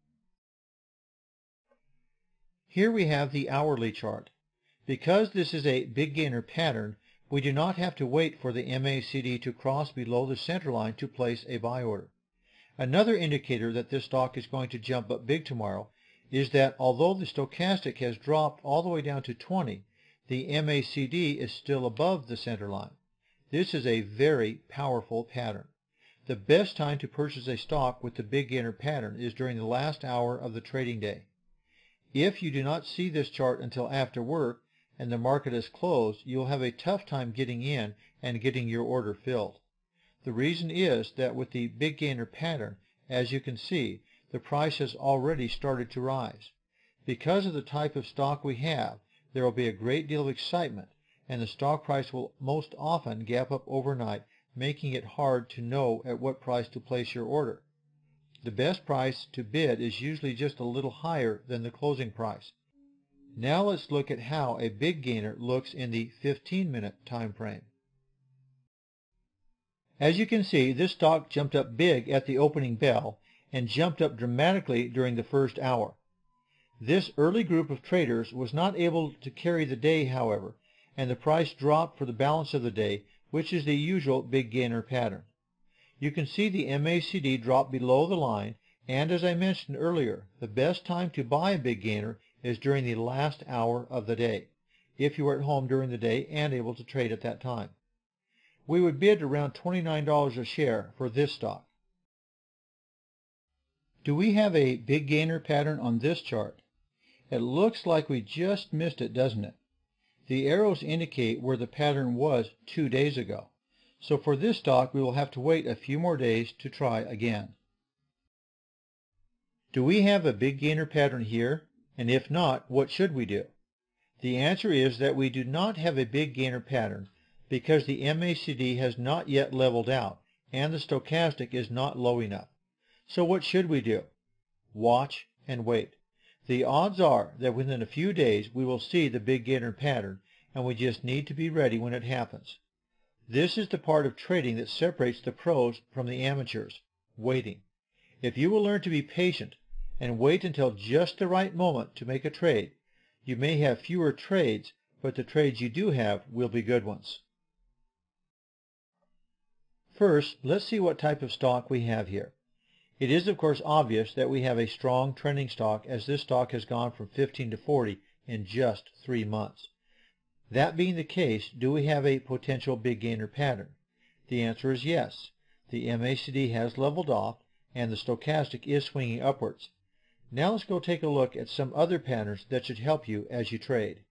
Here we have the hourly chart. Because this is a big gainer pattern, we do not have to wait for the MACD to cross below the center line to place a buy order. Another indicator that this stock is going to jump up big tomorrow is that although the stochastic has dropped all the way down to 20, the MACD is still above the center line. This is a very powerful pattern. The best time to purchase a stock with the big gainer pattern is during the last hour of the trading day. If you do not see this chart until after work and the market is closed, you will have a tough time getting in and getting your order filled. The reason is that with the big gainer pattern, as you can see, the price has already started to rise. Because of the type of stock we have, there will be a great deal of excitement, and the stock price will most often gap up overnight, making it hard to know at what price to place your order. The best price to bid is usually just a little higher than the closing price. Now let's look at how a big gainer looks in the 15-minute time frame. As you can see, this stock jumped up big at the opening bell and jumped up dramatically during the first hour. This early group of traders was not able to carry the day, however, and the price dropped for the balance of the day, which is the usual big gainer pattern. You can see the MACD drop below the line, and as I mentioned earlier, the best time to buy a big gainer is during the last hour of the day, if you are at home during the day and able to trade at that time. We would bid around $29 a share for this stock. Do we have a big gainer pattern on this chart? It looks like we just missed it, doesn't it? The arrows indicate where the pattern was 2 days ago. So for this stock, we will have to wait a few more days to try again. Do we have a big gainer pattern here? And if not, what should we do? The answer is that we do not have a big gainer pattern because the MACD has not yet leveled out and the stochastic is not low enough. So what should we do? Watch and wait. The odds are that within a few days we will see the big gainer pattern, and we just need to be ready when it happens. This is the part of trading that separates the pros from the amateurs, waiting. If you will learn to be patient and wait until just the right moment to make a trade, you may have fewer trades, but the trades you do have will be good ones. First, let's see what type of stock we have here. It is, of course, obvious that we have a strong trending stock, as this stock has gone from 15 to 40 in just 3 months. That being the case, do we have a potential big gainer pattern? The answer is yes. The MACD has leveled off, and the stochastic is swinging upwards. Now let's go take a look at some other patterns that should help you as you trade.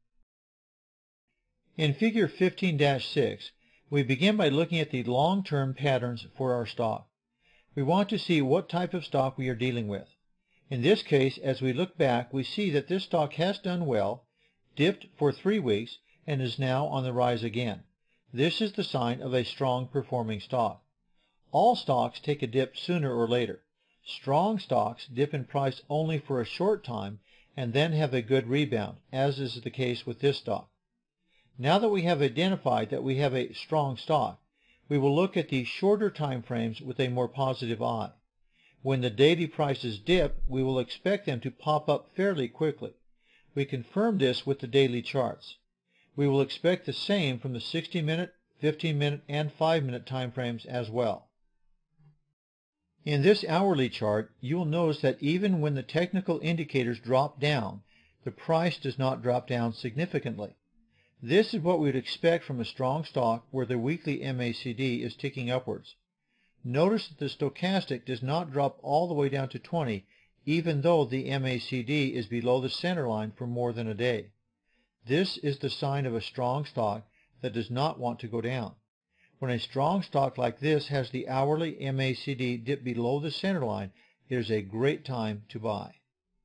In Figure 15-6, we begin by looking at the long-term patterns for our stock. We want to see what type of stock we are dealing with. In this case, as we look back, we see that this stock has done well, dipped for 3 weeks, and is now on the rise again. This is the sign of a strong performing stock. All stocks take a dip sooner or later. Strong stocks dip in price only for a short time and then have a good rebound, as is the case with this stock. Now that we have identified that we have a strong stock, we will look at the shorter time frames with a more positive eye. When the daily prices dip, we will expect them to pop up fairly quickly. We confirm this with the daily charts. We will expect the same from the 60-minute, 15-minute, and 5-minute time frames as well. In this hourly chart, you will notice that even when the technical indicators drop down, the price does not drop down significantly. This is what we would expect from a strong stock where the weekly MACD is ticking upwards. Notice that the stochastic does not drop all the way down to 20, even though the MACD is below the center line for more than a day. This is the sign of a strong stock that does not want to go down. When a strong stock like this has the hourly MACD dip below the center line, it is a great time to buy.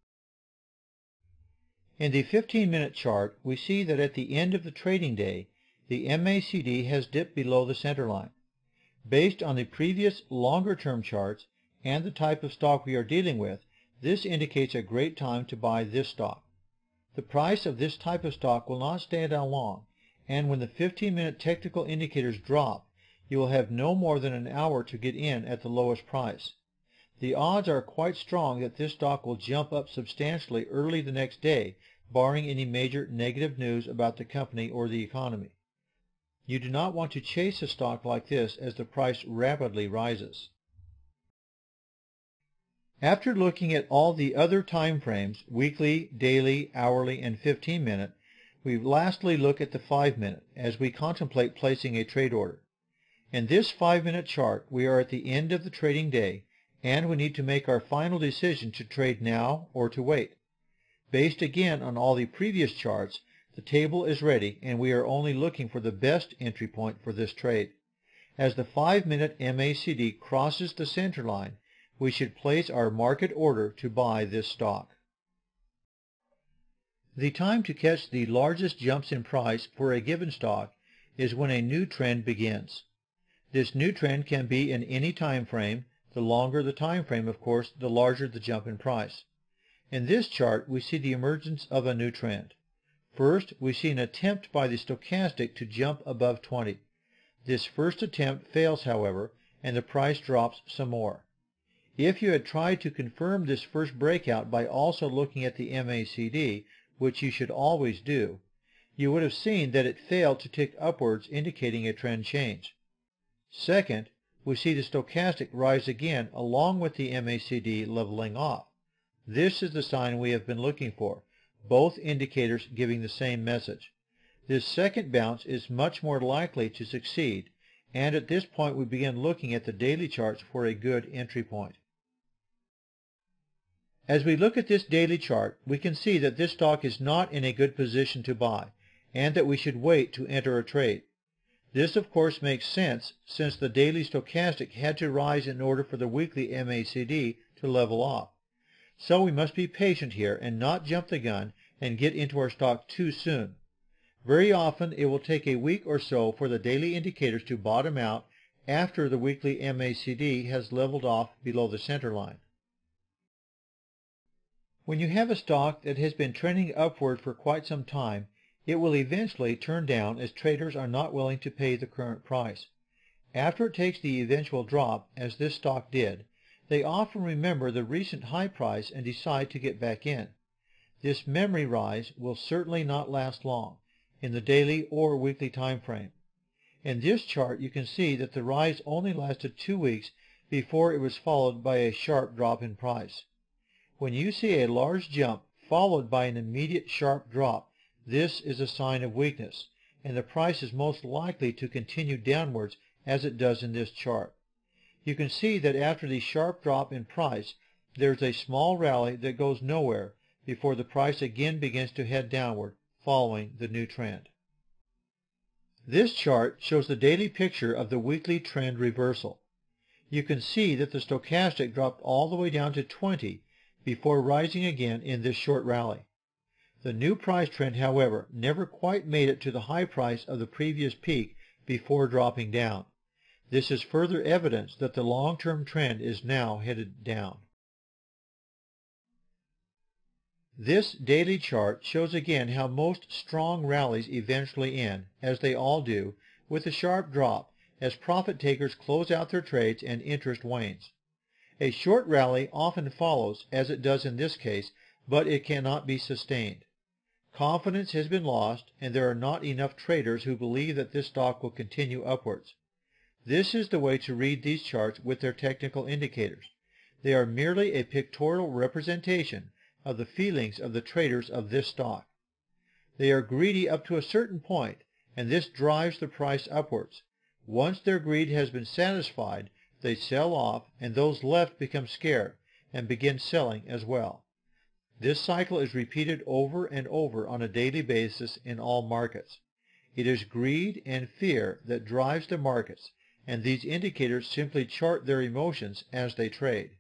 In the 15-minute chart, we see that at the end of the trading day, the MACD has dipped below the center line. Based on the previous longer-term charts and the type of stock we are dealing with, this indicates a great time to buy this stock. The price of this type of stock will not stay down long, and when the 15-minute technical indicators drop, you will have no more than an hour to get in at the lowest price. The odds are quite strong that this stock will jump up substantially early the next day, barring any major negative news about the company or the economy. You do not want to chase a stock like this as the price rapidly rises. After looking at all the other time frames, weekly, daily, hourly, and 15-minute, we lastly look at the 5-minute as we contemplate placing a trade order. In this 5-minute chart, we are at the end of the trading day, and we need to make our final decision to trade now or to wait. Based again on all the previous charts, the table is ready, and we are only looking for the best entry point for this trade. As the 5-minute MACD crosses the center line, we should place our market order to buy this stock. The time to catch the largest jumps in price for a given stock is when a new trend begins. This new trend can be in any time frame. The longer the time frame, of course, the larger the jump in price. In this chart, we see the emergence of a new trend. First, we see an attempt by the stochastic to jump above 20. This first attempt fails, however, and the price drops some more. If you had tried to confirm this first breakout by also looking at the MACD, which you should always do, you would have seen that it failed to tick upwards, indicating a trend change. Second, we see the stochastic rise again along with the MACD leveling off. This is the sign we have been looking for, both indicators giving the same message. This second bounce is much more likely to succeed, and at this point we begin looking at the daily charts for a good entry point. As we look at this daily chart, we can see that this stock is not in a good position to buy, and that we should wait to enter a trade. This, of course, makes sense since the daily stochastic had to rise in order for the weekly MACD to level off. So we must be patient here and not jump the gun and get into our stock too soon. Very often it will take a week or so for the daily indicators to bottom out after the weekly MACD has leveled off below the center line. When you have a stock that has been trending upward for quite some time, it will eventually turn down as traders are not willing to pay the current price. After it takes the eventual drop, as this stock did, they often remember the recent high price and decide to get back in. This memory rise will certainly not last long, in the daily or weekly time frame. In this chart, you can see that the rise only lasted 2 weeks before it was followed by a sharp drop in price. When you see a large jump followed by an immediate sharp drop, this is a sign of weakness, and the price is most likely to continue downwards as it does in this chart. You can see that after the sharp drop in price, there's a small rally that goes nowhere before the price again begins to head downward, following the new trend. This chart shows the daily picture of the weekly trend reversal. You can see that the stochastic dropped all the way down to 20 before rising again in this short rally. The new price trend, however, never quite made it to the high price of the previous peak before dropping down. This is further evidence that the long-term trend is now headed down. This daily chart shows again how most strong rallies eventually end, as they all do, with a sharp drop as profit takers close out their trades and interest wanes. A short rally often follows, as it does in this case, but it cannot be sustained. Confidence has been lost, and there are not enough traders who believe that this stock will continue upwards. This is the way to read these charts with their technical indicators. They are merely a pictorial representation of the feelings of the traders of this stock. They are greedy up to a certain point, and this drives the price upwards. Once their greed has been satisfied, They sell off, and those left become scared and begin selling as well. This cycle is repeated over and over on a daily basis in all markets. It is greed and fear that drives the markets, and these indicators simply chart their emotions as they trade.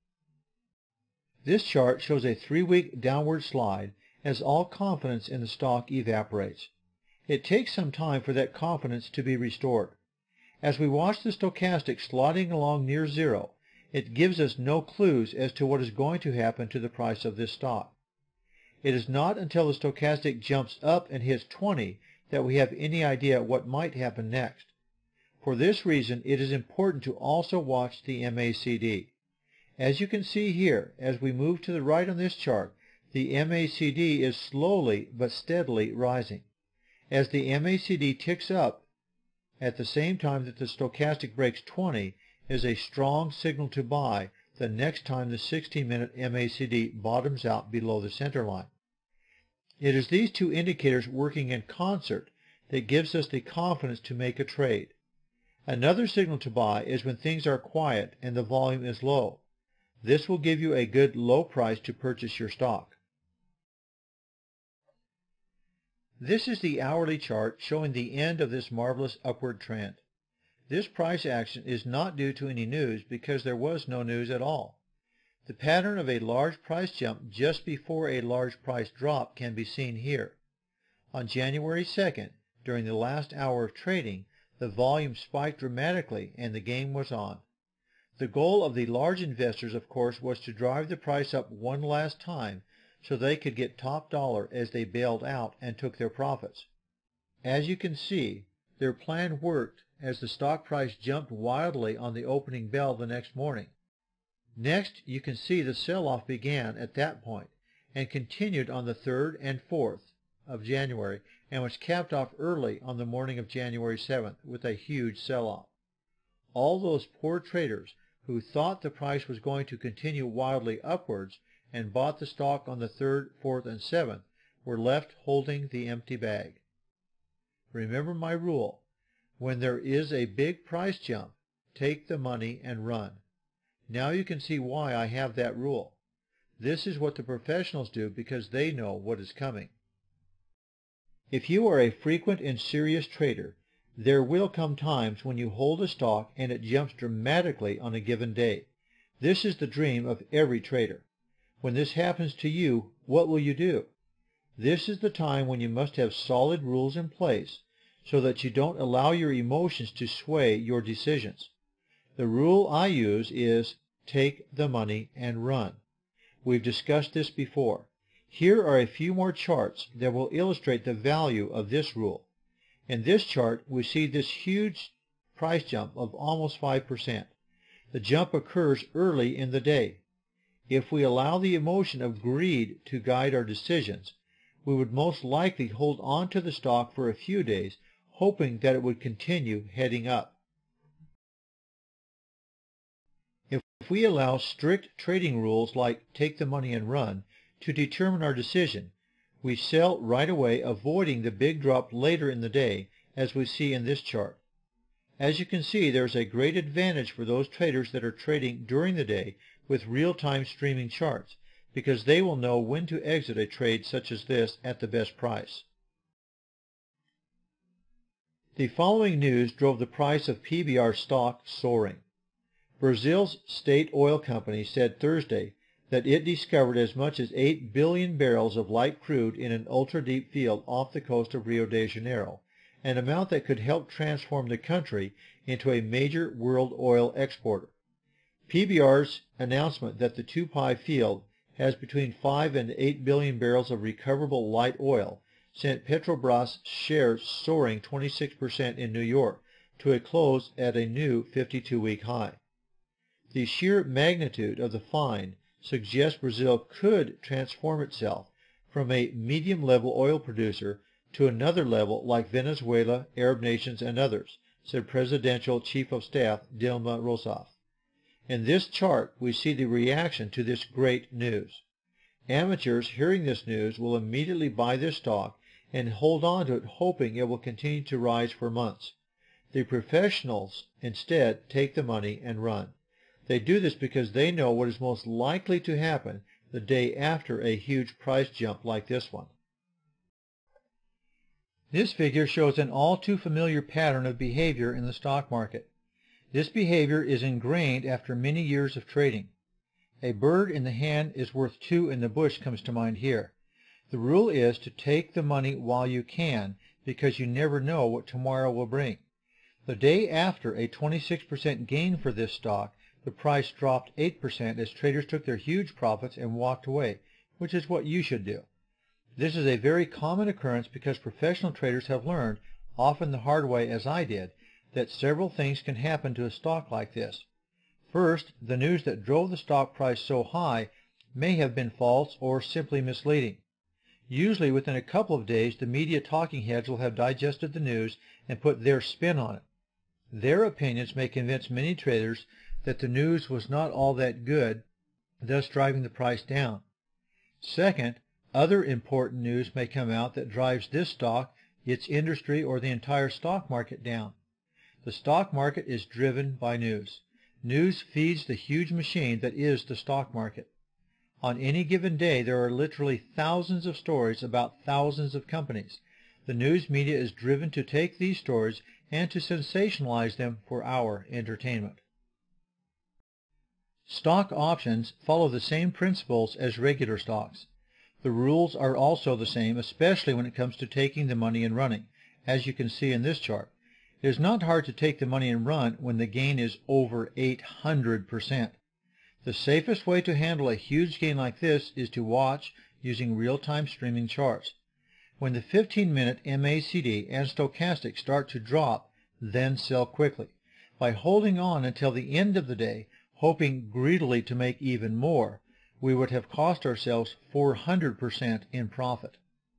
This chart shows a 3-week downward slide as all confidence in the stock evaporates. It takes some time for that confidence to be restored. As we watch the stochastic sliding along near zero, it gives us no clues as to what is going to happen to the price of this stock. It is not until the stochastic jumps up and hits 20 that we have any idea what might happen next. For this reason, it is important to also watch the MACD. As you can see here, as we move to the right on this chart, the MACD is slowly but steadily rising. As the MACD ticks up, at the same time that the stochastic breaks 20, is a strong signal to buy the next time the 60-minute MACD bottoms out below the center line. It is these two indicators working in concert that gives us the confidence to make a trade. Another signal to buy is when things are quiet and the volume is low. This will give you a good low price to purchase your stock. This is the hourly chart showing the end of this marvelous upward trend. This price action is not due to any news because there was no news at all. The pattern of a large price jump just before a large price drop can be seen here. On January 2nd, during the last hour of trading, the volume spiked dramatically and the game was on. The goal of the large investors, of course, was to drive the price up one last time so they could get top dollar as they bailed out and took their profits. As you can see, their plan worked as the stock price jumped wildly on the opening bell the next morning. Next, you can see the sell-off began at that point and continued on the 3rd and 4th of January and was capped off early on the morning of January 7th with a huge sell-off. All those poor traders who thought the price was going to continue wildly upwards and bought the stock on the 3rd, 4th, and 7th were left holding the empty bag. Remember my rule. When there is a big price jump, take the money and run. Now you can see why I have that rule. This is what the professionals do because they know what is coming. If you are a frequent and serious trader, there will come times when you hold a stock and it jumps dramatically on a given day. This is the dream of every trader. When this happens to you, what will you do? This is the time when you must have solid rules in place so that you don't allow your emotions to sway your decisions. The rule I use is take the money and run. We've discussed this before. Here are a few more charts that will illustrate the value of this rule. In this chart, we see this huge price jump of almost 5%. The jump occurs early in the day. If we allow the emotion of greed to guide our decisions, we would most likely hold on to the stock for a few days, hoping that it would continue heading up. If we allow strict trading rules like take the money and run to determine our decision, we sell right away, avoiding the big drop later in the day, as we see in this chart. As you can see, there's a great advantage for those traders that are trading during the day with real-time streaming charts, because they will know when to exit a trade such as this at the best price. The following news drove the price of PBR stock soaring. Brazil's state oil company said Thursday that it discovered as much as 8 billion barrels of light crude in an ultra-deep field off the coast of Rio de Janeiro, an amount that could help transform the country into a major world oil exporter. PBR's announcement that the Tupai field has between 5 and 8 billion barrels of recoverable light oil sent Petrobras shares soaring 26% in New York to a close at a new 52-week high. The sheer magnitude of the find suggests Brazil could transform itself from a medium-level oil producer to another level like Venezuela, Arab nations, and others, said Presidential Chief of Staff Dilma Rousseff. In this chart, we see the reaction to this great news. Amateurs hearing this news will immediately buy this stock and hold on to it, hoping it will continue to rise for months. The professionals instead take the money and run. They do this because they know what is most likely to happen the day after a huge price jump like this one. This figure shows an all too familiar pattern of behavior in the stock market. This behavior is ingrained after many years of trading. A bird in the hand is worth two in the bush comes to mind here. The rule is to take the money while you can, because you never know what tomorrow will bring. The day after a 26% gain for this stock, the price dropped 8% as traders took their huge profits and walked away, which is what you should do. This is a very common occurrence because professional traders have learned, often the hard way as I did, that several things can happen to a stock like this. First, the news that drove the stock price so high may have been false or simply misleading. Usually within a couple of days, the media talking heads will have digested the news and put their spin on it. Their opinions may convince many traders that the news was not all that good, thus driving the price down. Second, other important news may come out that drives this stock, its industry, or the entire stock market down. The stock market is driven by news. News feeds the huge machine that is the stock market. On any given day, there are literally thousands of stories about thousands of companies. The news media is driven to take these stories and to sensationalize them for our entertainment. Stock options follow the same principles as regular stocks. The rules are also the same, especially when it comes to taking the money and running, as you can see in this chart. It is not hard to take the money and run when the gain is over 800%. The safest way to handle a huge gain like this is to watch using real-time streaming charts. When the 15-minute MACD and stochastic start to drop, then sell quickly. By holding on until the end of the day, hoping greedily to make even more, we would have cost ourselves 400% in profit.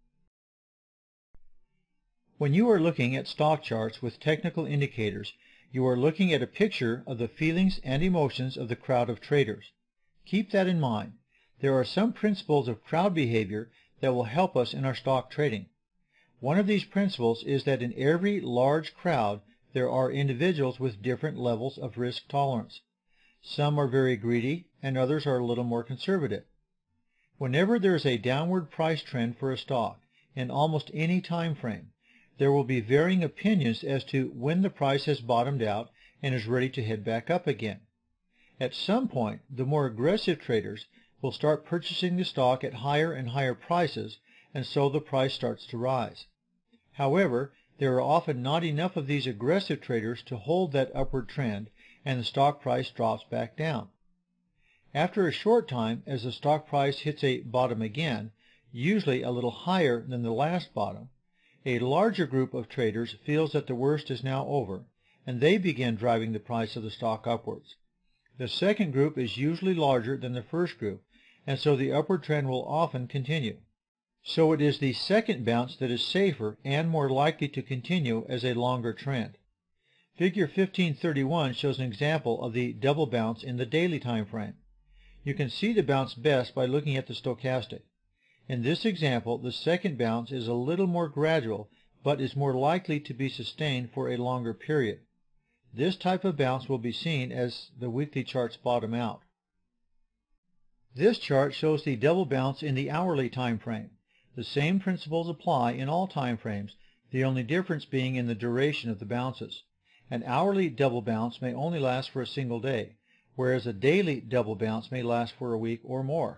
When you are looking at stock charts with technical indicators, you are looking at a picture of the feelings and emotions of the crowd of traders. Keep that in mind. There are some principles of crowd behavior that will help us in our stock trading. One of these principles is that in every large crowd, there are individuals with different levels of risk tolerance. Some are very greedy, and others are a little more conservative. Whenever there is a downward price trend for a stock, in almost any time frame, there will be varying opinions as to when the price has bottomed out and is ready to head back up again. At some point, the more aggressive traders will start purchasing the stock at higher and higher prices, and so the price starts to rise. However, there are often not enough of these aggressive traders to hold that upward trend, and the stock price drops back down. After a short time, as the stock price hits a bottom again, usually a little higher than the last bottom, a larger group of traders feels that the worst is now over, and they begin driving the price of the stock upwards. The second group is usually larger than the first group, and so the upward trend will often continue. So it is the second bounce that is safer and more likely to continue as a longer trend. Figure 1531 shows an example of the double bounce in the daily time frame. You can see the bounce best by looking at the stochastic. In this example, the second bounce is a little more gradual, but is more likely to be sustained for a longer period. This type of bounce will be seen as the weekly charts bottom out. This chart shows the double bounce in the hourly time frame. The same principles apply in all time frames, the only difference being in the duration of the bounces. An hourly double bounce may only last for a single day, whereas a daily double bounce may last for a week or more.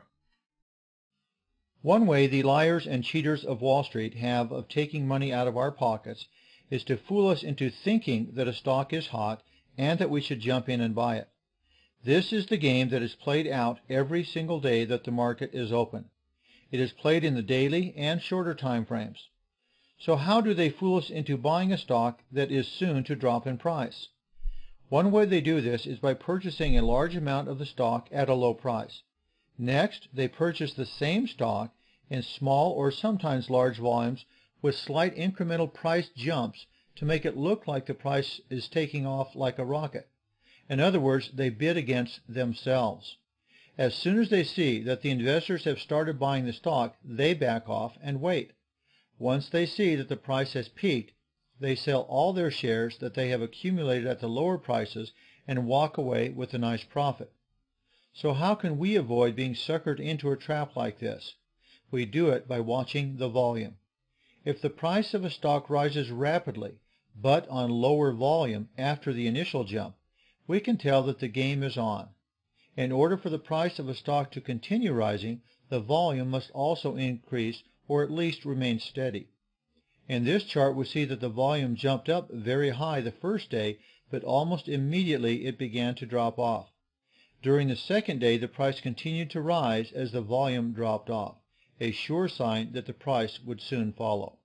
One way the liars and cheaters of Wall Street have of taking money out of our pockets is to fool us into thinking that a stock is hot and that we should jump in and buy it. This is the game that is played out every single day that the market is open. It is played in the daily and shorter time frames. So how do they fool us into buying a stock that is soon to drop in price? One way they do this is by purchasing a large amount of the stock at a low price. Next, they purchase the same stock in small or sometimes large volumes with slight incremental price jumps to make it look like the price is taking off like a rocket. In other words, they bid against themselves. As soon as they see that the investors have started buying the stock, they back off and wait. Once they see that the price has peaked, they sell all their shares that they have accumulated at the lower prices and walk away with a nice profit. So how can we avoid being suckered into a trap like this? We do it by watching the volume. If the price of a stock rises rapidly, but on lower volume after the initial jump, we can tell that the game is on. In order for the price of a stock to continue rising, the volume must also increase or at least remain steady. In this chart, we see that the volume jumped up very high the first day, but almost immediately it began to drop off. During the second day, the price continued to rise as the volume dropped off, a sure sign that the price would soon follow.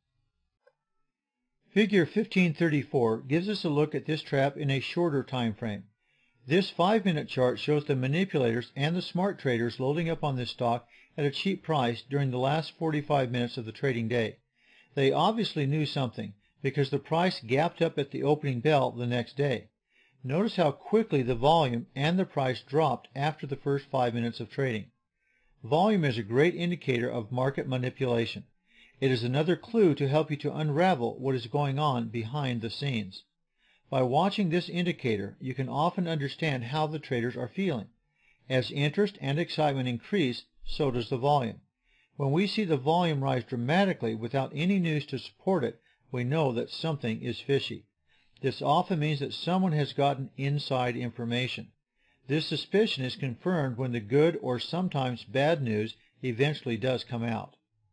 Figure 1534 gives us a look at this trap in a shorter time frame. This 5-minute chart shows the manipulators and the smart traders loading up on this stock at a cheap price during the last 45 minutes of the trading day. They obviously knew something, because the price gapped up at the opening bell the next day. Notice how quickly the volume and the price dropped after the first 5 minutes of trading. Volume is a great indicator of market manipulation. It is another clue to help you to unravel what is going on behind the scenes. By watching this indicator, you can often understand how the traders are feeling. As interest and excitement increase, so does the volume. When we see the volume rise dramatically without any news to support it, we know that something is fishy. This often means that someone has gotten inside information. This suspicion is confirmed when the good or sometimes bad news eventually does come out.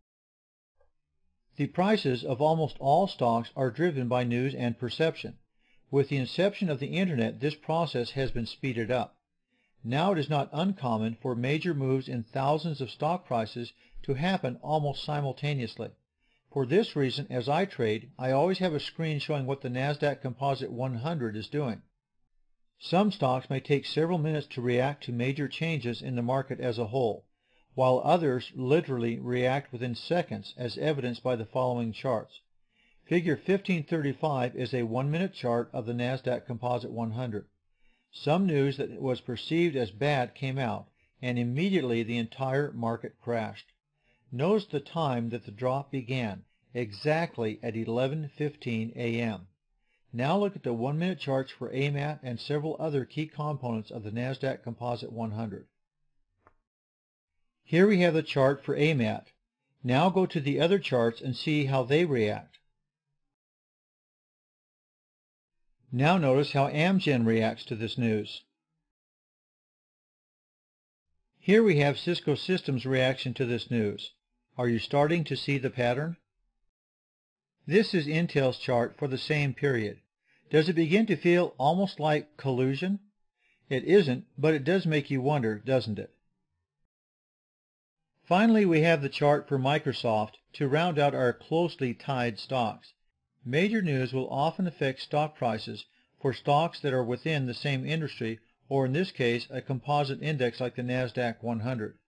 The prices of almost all stocks are driven by news and perception. With the inception of the Internet, this process has been speeded up. Now it is not uncommon for major moves in thousands of stock prices to happen almost simultaneously. For this reason, as I trade, I always have a screen showing what the NASDAQ Composite 100 is doing. Some stocks may take several minutes to react to major changes in the market as a whole, while others literally react within seconds, as evidenced by the following charts. Figure 1535 is a 1-minute chart of the NASDAQ Composite 100. Some news that was perceived as bad came out, and immediately the entire market crashed. Notice the time that the drop began, exactly at 11:15 a.m. Now look at the 1-minute charts for AMAT and several other key components of the NASDAQ Composite 100. Here we have the chart for AMAT. Now go to the other charts and see how they react. Now notice how Amgen reacts to this news. Here we have Cisco Systems' reaction to this news. Are you starting to see the pattern? This is Intel's chart for the same period. Does it begin to feel almost like collusion? It isn't, but it does make you wonder, doesn't it? Finally, we have the chart for Microsoft to round out our closely tied stocks. Major news will often affect stock prices for stocks that are within the same industry, or in this case, a composite index like the NASDAQ 100.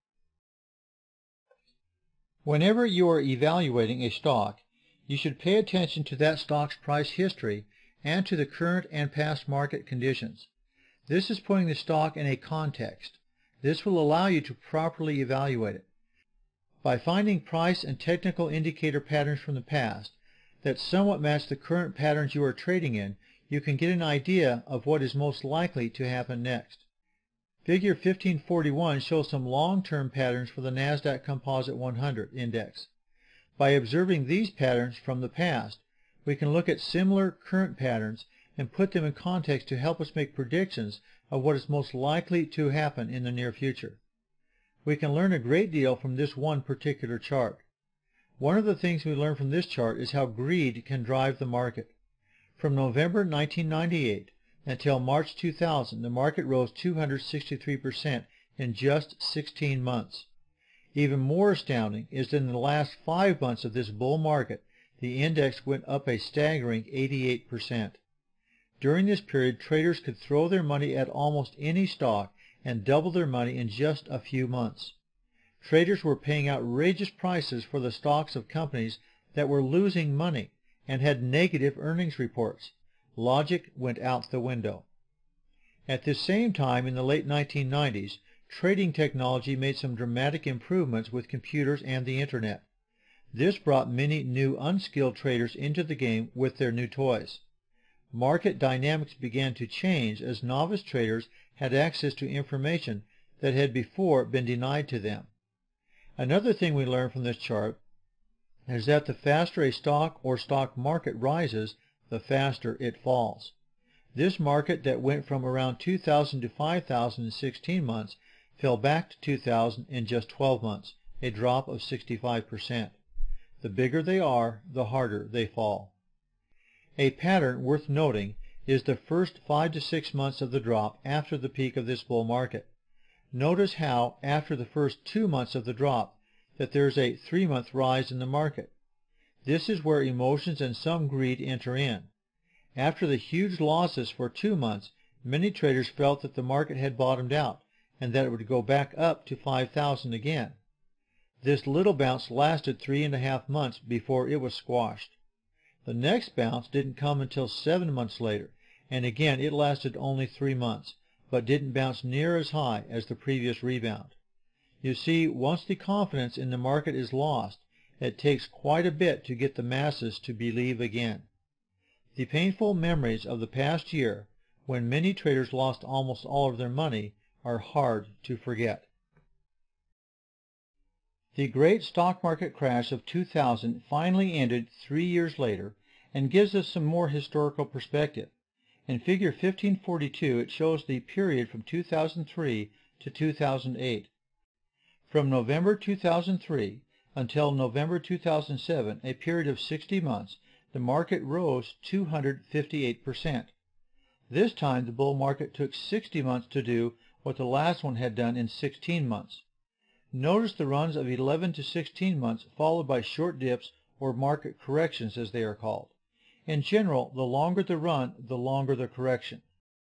Whenever you are evaluating a stock, you should pay attention to that stock's price history and to the current and past market conditions. This is putting the stock in a context. This will allow you to properly evaluate it. By finding price and technical indicator patterns from the past that somewhat match the current patterns you are trading in, you can get an idea of what is most likely to happen next. Figure 1541 shows some long-term patterns for the NASDAQ Composite 100 index. By observing these patterns from the past, we can look at similar current patterns and put them in context to help us make predictions of what is most likely to happen in the near future. We can learn a great deal from this one particular chart. One of the things we learn from this chart is how greed can drive the market. From November 1998 until March 2000, the market rose 263% in just 16 months. Even more astounding is that in the last 5 months of this bull market, the index went up a staggering 88%. During this period, traders could throw their money at almost any stock and double their money in just a few months. Traders were paying outrageous prices for the stocks of companies that were losing money and had negative earnings reports. Logic went out the window. At this same time, in the late 1990s, trading technology made some dramatic improvements with computers and the Internet. This brought many new unskilled traders into the game with their new toys. Market dynamics began to change as novice traders had access to information that had before been denied to them. Another thing we learn from this chart is that the faster a stock or stock market rises, the faster it falls. This market that went from around 2,000 to 5,000 in 16 months fell back to 2,000 in just 12 months, a drop of 65%. The bigger they are, the harder they fall. A pattern worth noting is the first 5 to 6 months of the drop after the peak of this bull market. Notice how, after the first 2 months of the drop, that there's a 3-month rise in the market. This is where emotions and some greed enter in. After the huge losses for 2 months, many traders felt that the market had bottomed out and that it would go back up to 5,000 again. This little bounce lasted 3.5 months before it was squashed. The next bounce didn't come until 7 months later, and again it lasted only 3 months, but didn't bounce near as high as the previous rebound. You see, once the confidence in the market is lost, it takes quite a bit to get the masses to believe again. The painful memories of the past year, when many traders lost almost all of their money, are hard to forget. The great stock market crash of 2000 finally ended 3 years later and gives us some more historical perspective. In figure 1542, it shows the period from 2003 to 2008. From November 2003 until November 2007, a period of 60 months, the market rose 258%. This time the bull market took 60 months to do what the last one had done in 16 months. Notice the runs of 11 to 16 months followed by short dips or market corrections as they are called. In general, the longer the run, the longer the correction.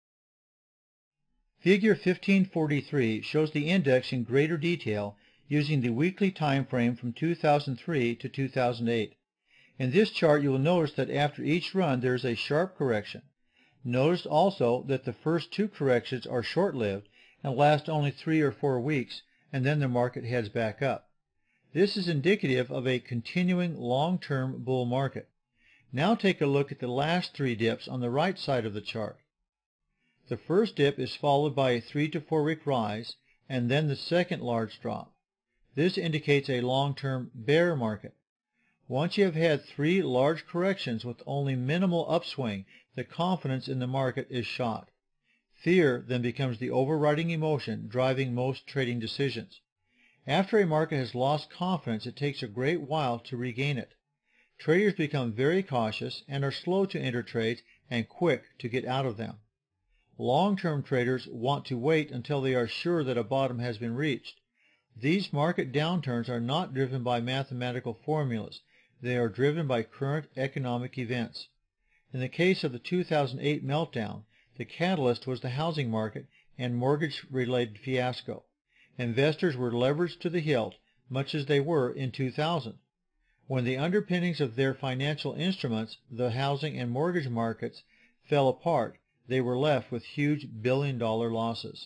Figure 1543 shows the index in greater detail using the weekly time frame from 2003 to 2008. In this chart you will notice that after each run there is a sharp correction. Notice also that the first 2 corrections are short-lived and last only 3 or 4 weeks, and then the market heads back up. This is indicative of a continuing long-term bull market. Now take a look at the last 3 dips on the right side of the chart. The first dip is followed by a 3 to 4 week rise, and then the second large drop. This indicates a long-term bear market. Once you have had 3 large corrections with only minimal upswing, the confidence in the market is shot. Fear then becomes the overriding emotion driving most trading decisions. After a market has lost confidence, it takes a great while to regain it. Traders become very cautious and are slow to enter trades and quick to get out of them. Long-term traders want to wait until they are sure that a bottom has been reached. These market downturns are not driven by mathematical formulas. They are driven by current economic events. In the case of the 2008 meltdown, the catalyst was the housing market and mortgage-related fiasco. Investors were leveraged to the hilt, much as they were in 2000. When the underpinnings of their financial instruments, the housing and mortgage markets, fell apart, they were left with huge billion-dollar losses.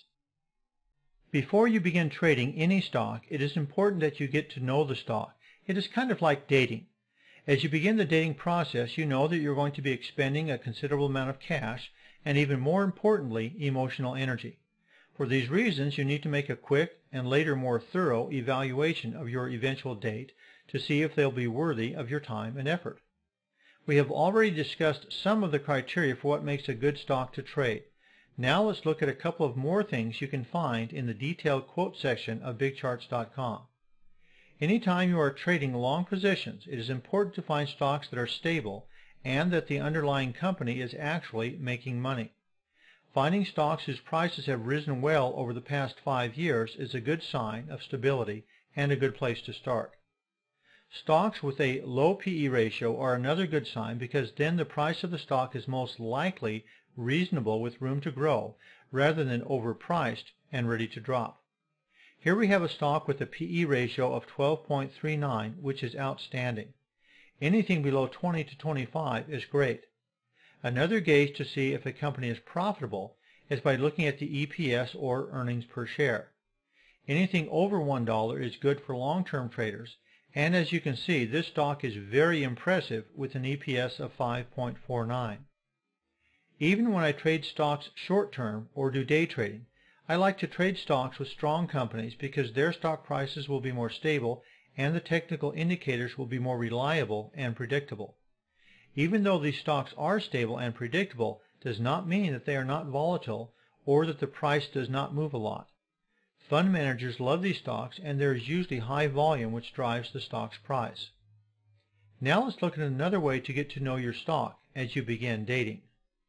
Before you begin trading any stock, it is important that you get to know the stock. It is kind of like dating. As you begin the dating process, you know that you're going to be expending a considerable amount of cash and, even more importantly, emotional energy. For these reasons, you need to make a quick and later more thorough evaluation of your eventual date to see if they'll be worthy of your time and effort. We have already discussed some of the criteria for what makes a good stock to trade. Now let's look at a couple of more things you can find in the detailed quote section of bigcharts.com. Anytime you are trading long positions, it is important to find stocks that are stable and that the underlying company is actually making money. Finding stocks whose prices have risen well over the past 5 years is a good sign of stability and a good place to start. Stocks with a low PE ratio are another good sign because then the price of the stock is most likely reasonable with room to grow rather than overpriced and ready to drop. Here we have a stock with a PE ratio of 12.39, which is outstanding. Anything below 20 to 25 is great. Another gauge to see if a company is profitable is by looking at the EPS or earnings per share. Anything over $1 is good for long-term traders, And as you can see, this stock is very impressive with an EPS of 5.49. Even when I trade stocks short-term or do day trading, I like to trade stocks with strong companies because their stock prices will be more stable and the technical indicators will be more reliable and predictable. Even though these stocks are stable and predictable, does not mean that they are not volatile or that the price does not move a lot. Fund managers love these stocks, and there is usually high volume which drives the stock's price. Now let's look at another way to get to know your stock as you begin dating.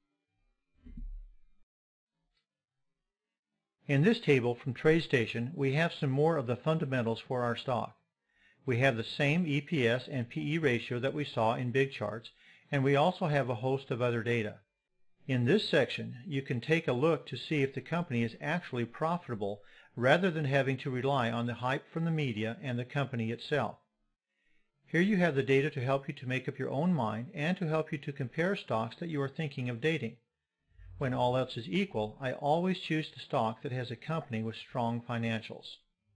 In this table from TradeStation, we have some more of the fundamentals for our stock. We have the same EPS and PE ratio that we saw in big charts, and we also have a host of other data. In this section, you can take a look to see if the company is actually profitable rather than having to rely on the hype from the media and the company itself. Here you have the data to help you to make up your own mind and to help you to compare stocks that you are thinking of dating. When all else is equal, I always choose the stock that has a company with strong financials.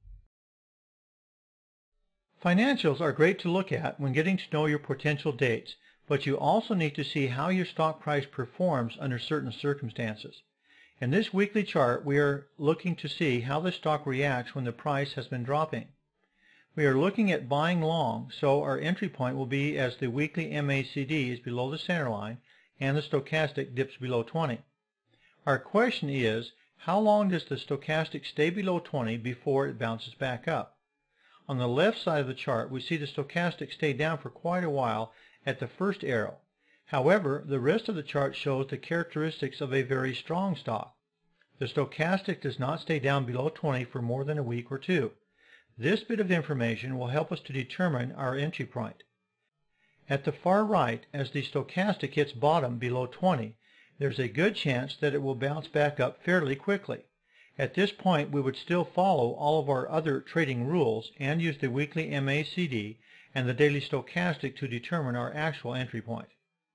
Financials are great to look at when getting to know your potential dates, but you also need to see how your stock price performs under certain circumstances. In this weekly chart, we are looking to see how the stock reacts when the price has been dropping. We are looking at buying long, so our entry point will be as the weekly MACD is below the center line and the stochastic dips below 20. Our question is, how long does the stochastic stay below 20 before it bounces back up? On the left side of the chart, we see the stochastic stay down for quite a while at the first arrow. However, the rest of the chart shows the characteristics of a very strong stock. The stochastic does not stay down below 20 for more than a week or two. This bit of information will help us to determine our entry point. At the far right, as the stochastic hits bottom below 20, there's a good chance that it will bounce back up fairly quickly. At this point, we would still follow all of our other trading rules and use the weekly MACD and the daily stochastic to determine our actual entry point.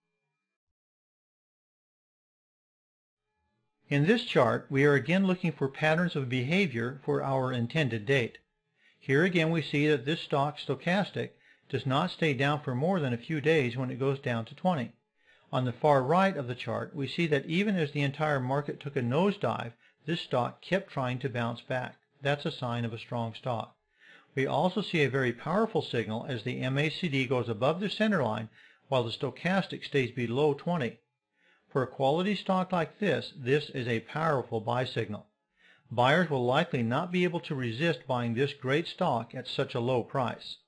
In this chart, we are again looking for patterns of behavior for our intended date. Here again we see that this stock stochastic does not stay down for more than a few days when it goes down to 20. On the far right of the chart, we see that even as the entire market took a nosedive, this stock kept trying to bounce back. That's a sign of a strong stock. We also see a very powerful signal as the MACD goes above the center line while the stochastic stays below 20. For a quality stock like this is a powerful buy signal. Buyers will likely not be able to resist buying this great stock at such a low price.